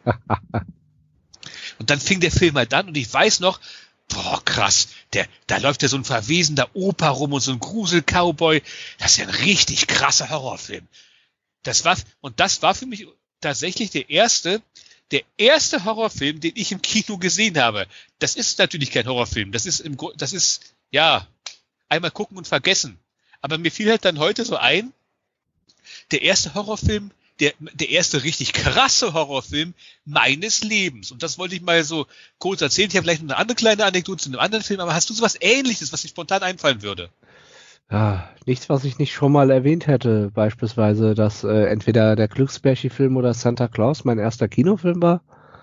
Und dann fing der Film halt an und ich weiß noch, boah, krass, der, da läuft ja so ein verwesender Opa rum und so ein Grusel-Cowboy. Das ist ja ein richtig krasser Horrorfilm. Das war, und das war für mich tatsächlich der erste, der erste Horrorfilm, den ich im Kino gesehen habe. Das ist natürlich kein Horrorfilm. Das ist im, das ist, ja, einmal gucken und vergessen. Aber mir fiel halt dann heute so ein, der erste Horrorfilm, Der, der erste richtig krasse Horrorfilm meines Lebens. Und das wollte ich mal so kurz erzählen. Ich habe gleich noch eine andere kleine Anekdote zu einem anderen Film, aber hast du sowas Ähnliches, was dir spontan einfallen würde? Ja, nichts, was ich nicht schon mal erwähnt hätte. Beispielsweise, dass äh, entweder der Glücksbärchi-Film oder Santa Claus mein erster Kinofilm war.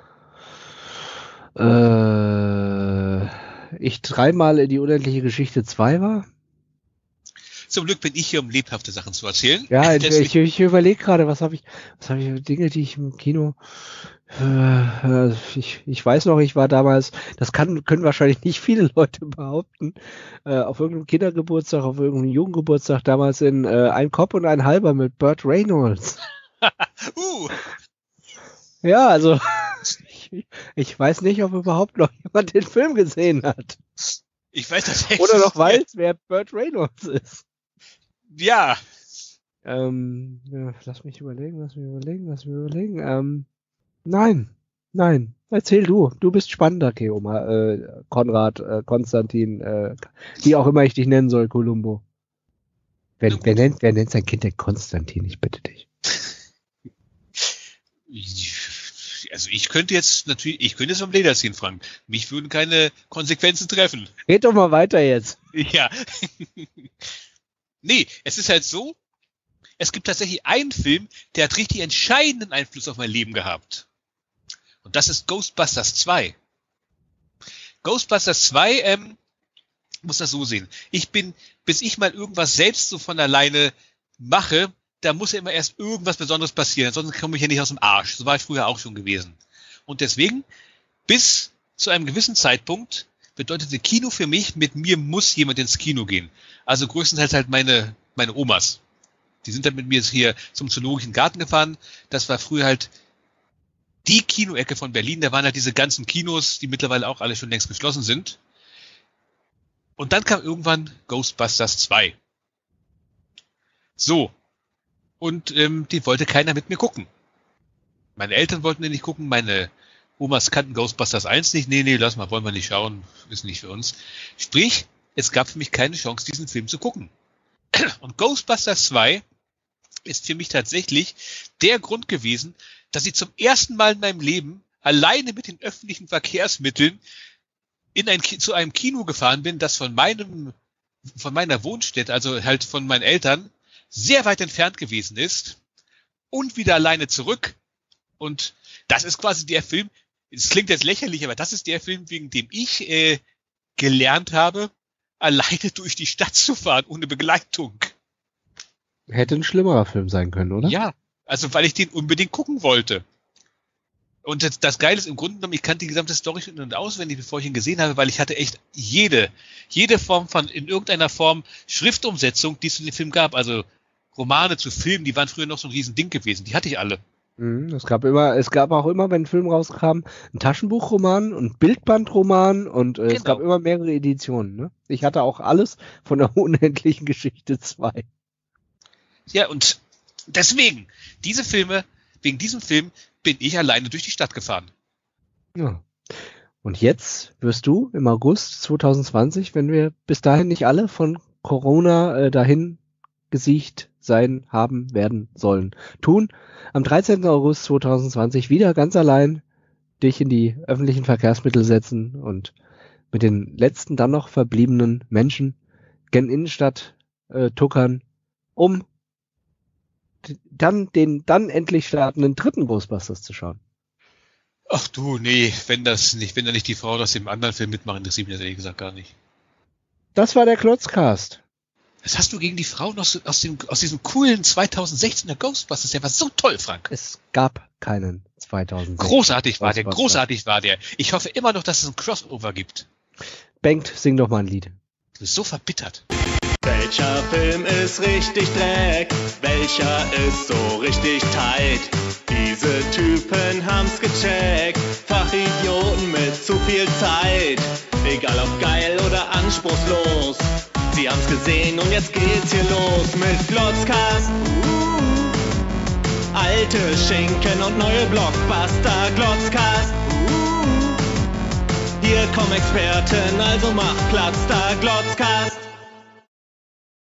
Äh, ich dreimal in die unendliche Geschichte zwei war. Zum Glück bin ich hier, um lebhafte Sachen zu erzählen. Ja, ich, ich, ich überlege gerade, was habe ich, was habe ich für Dinge, die ich im Kino, äh, ich, ich weiß noch, ich war damals, das kann, können wahrscheinlich nicht viele Leute behaupten, äh, auf irgendeinem Kindergeburtstag, auf irgendeinem Jugendgeburtstag, damals in äh, Ein Kopf und ein Halber mit Burt Reynolds. uh. Ja, also, ich, ich weiß nicht, ob überhaupt noch jemand den Film gesehen hat. Ich weiß tatsächlich. Oder noch weiß, wer Burt Reynolds ist. Ja. Ähm, ja, lass mich überlegen, lass mich überlegen, lass mich überlegen. Ähm, nein, nein. Erzähl du. Du bist spannender, Keoma. Äh, Konrad, äh, Konstantin, äh, wie auch immer ich dich nennen soll, Columbo. Wer, wer, nennt, wer nennt sein Kind denn Konstantin? Ich bitte dich. Also ich könnte jetzt natürlich, ich könnte jetzt vom Leder ziehen, Frank. Mich würden keine Konsequenzen treffen. Red doch mal weiter jetzt. Ja. Nee, es ist halt so, es gibt tatsächlich einen Film, der hat richtig entscheidenden Einfluss auf mein Leben gehabt. Und das ist Ghostbusters zwei. Ghostbusters zwei, ähm, muss das so sehen. Ich bin, bis ich mal irgendwas selbst so von alleine mache, da muss ja immer erst irgendwas Besonderes passieren, sonst komme ich ja nicht aus dem Arsch. So war ich früher auch schon gewesen. Und deswegen, bis zu einem gewissen Zeitpunkt, bedeutete Kino für mich, mit mir muss jemand ins Kino gehen. Also größtenteils halt meine, meine Omas. Die sind dann mit mir hier zum Zoologischen Garten gefahren. Das war früher halt die Kinoecke von Berlin. Da waren halt diese ganzen Kinos, die mittlerweile auch alle schon längst geschlossen sind. Und dann kam irgendwann Ghostbusters zwei. So. Und ähm, die wollte keiner mit mir gucken. Meine Eltern wollten den nicht gucken, meine Omas kannten Ghostbusters eins nicht. Nee, nee, lass mal, wollen wir nicht schauen, ist nicht für uns. Sprich, es gab für mich keine Chance, diesen Film zu gucken. Und Ghostbusters zwei ist für mich tatsächlich der Grund gewesen, dass ich zum ersten Mal in meinem Leben alleine mit den öffentlichen Verkehrsmitteln in ein, zu einem Kino gefahren bin, das von meinem, von meiner Wohnstätte, also halt von meinen Eltern, sehr weit entfernt gewesen ist und wieder alleine zurück. Und das ist quasi der Film, es klingt jetzt lächerlich, aber das ist der Film, wegen dem ich äh, gelernt habe, alleine durch die Stadt zu fahren, ohne Begleitung. Hätte ein schlimmerer Film sein können, oder? Ja, also weil ich den unbedingt gucken wollte. Und das, das Geile ist im Grunde genommen, ich kannte die gesamte Story in- und auswendig, bevor ich ihn gesehen habe, weil ich hatte echt jede, jede Form von, in irgendeiner Form Schriftumsetzung, die es in dem Film gab. Also Romane zu Filmen, die waren früher noch so ein Riesending gewesen. Die hatte ich alle. Mhm, es gab immer, es gab auch immer, wenn ein Film rauskam, ein Taschenbuchroman und ein Bildbandroman und äh, es Genau. gab immer mehrere Editionen. Ne? Ich hatte auch alles von der unendlichen Geschichte zwei. Ja, und deswegen, diese Filme, wegen diesem Film bin ich alleine durch die Stadt gefahren. Ja. Und jetzt wirst du im August zwanzig zwanzig, wenn wir bis dahin nicht alle von Corona äh, dahin gesiegt sein, haben, werden sollen, tun, am dreizehnten August zwanzig zwanzig wieder ganz allein dich in die öffentlichen Verkehrsmittel setzen und mit den letzten dann noch verbliebenen Menschen gen Innenstadt äh, tuckern, um d- dann den dann endlich startenden dritten Ghostbusters zu schauen. Ach du, nee, wenn das nicht, wenn da nicht die Frau aus dem anderen Film mitmacht, interessiert mich das ehrlich gesagt gar nicht. Das war der Klotzcast. Was hast du gegen die Frau noch so, aus dem, aus diesem coolen zweitausendsechzehner Ghostbusters? Der war so toll, Frank. Es gab keinen zweitausendsechzehn. Großartig war der, Ghostbusters. großartig war der. Ich hoffe immer noch, dass es ein Crossover gibt. Bengt, sing doch mal ein Lied. Du bist so verbittert. Welcher Film ist richtig Dreck? Welcher ist so richtig tight? Diese Typen haben's gecheckt. Fachidioten mit zu viel Zeit. Egal ob geil oder anspruchslos. Sie haben's gesehen und jetzt geht's hier los mit Glotzkast. Alte Schinken und neue Blockbuster. Glotzkast. Hier kommen Experten, also mach Platz da. Glotzkast.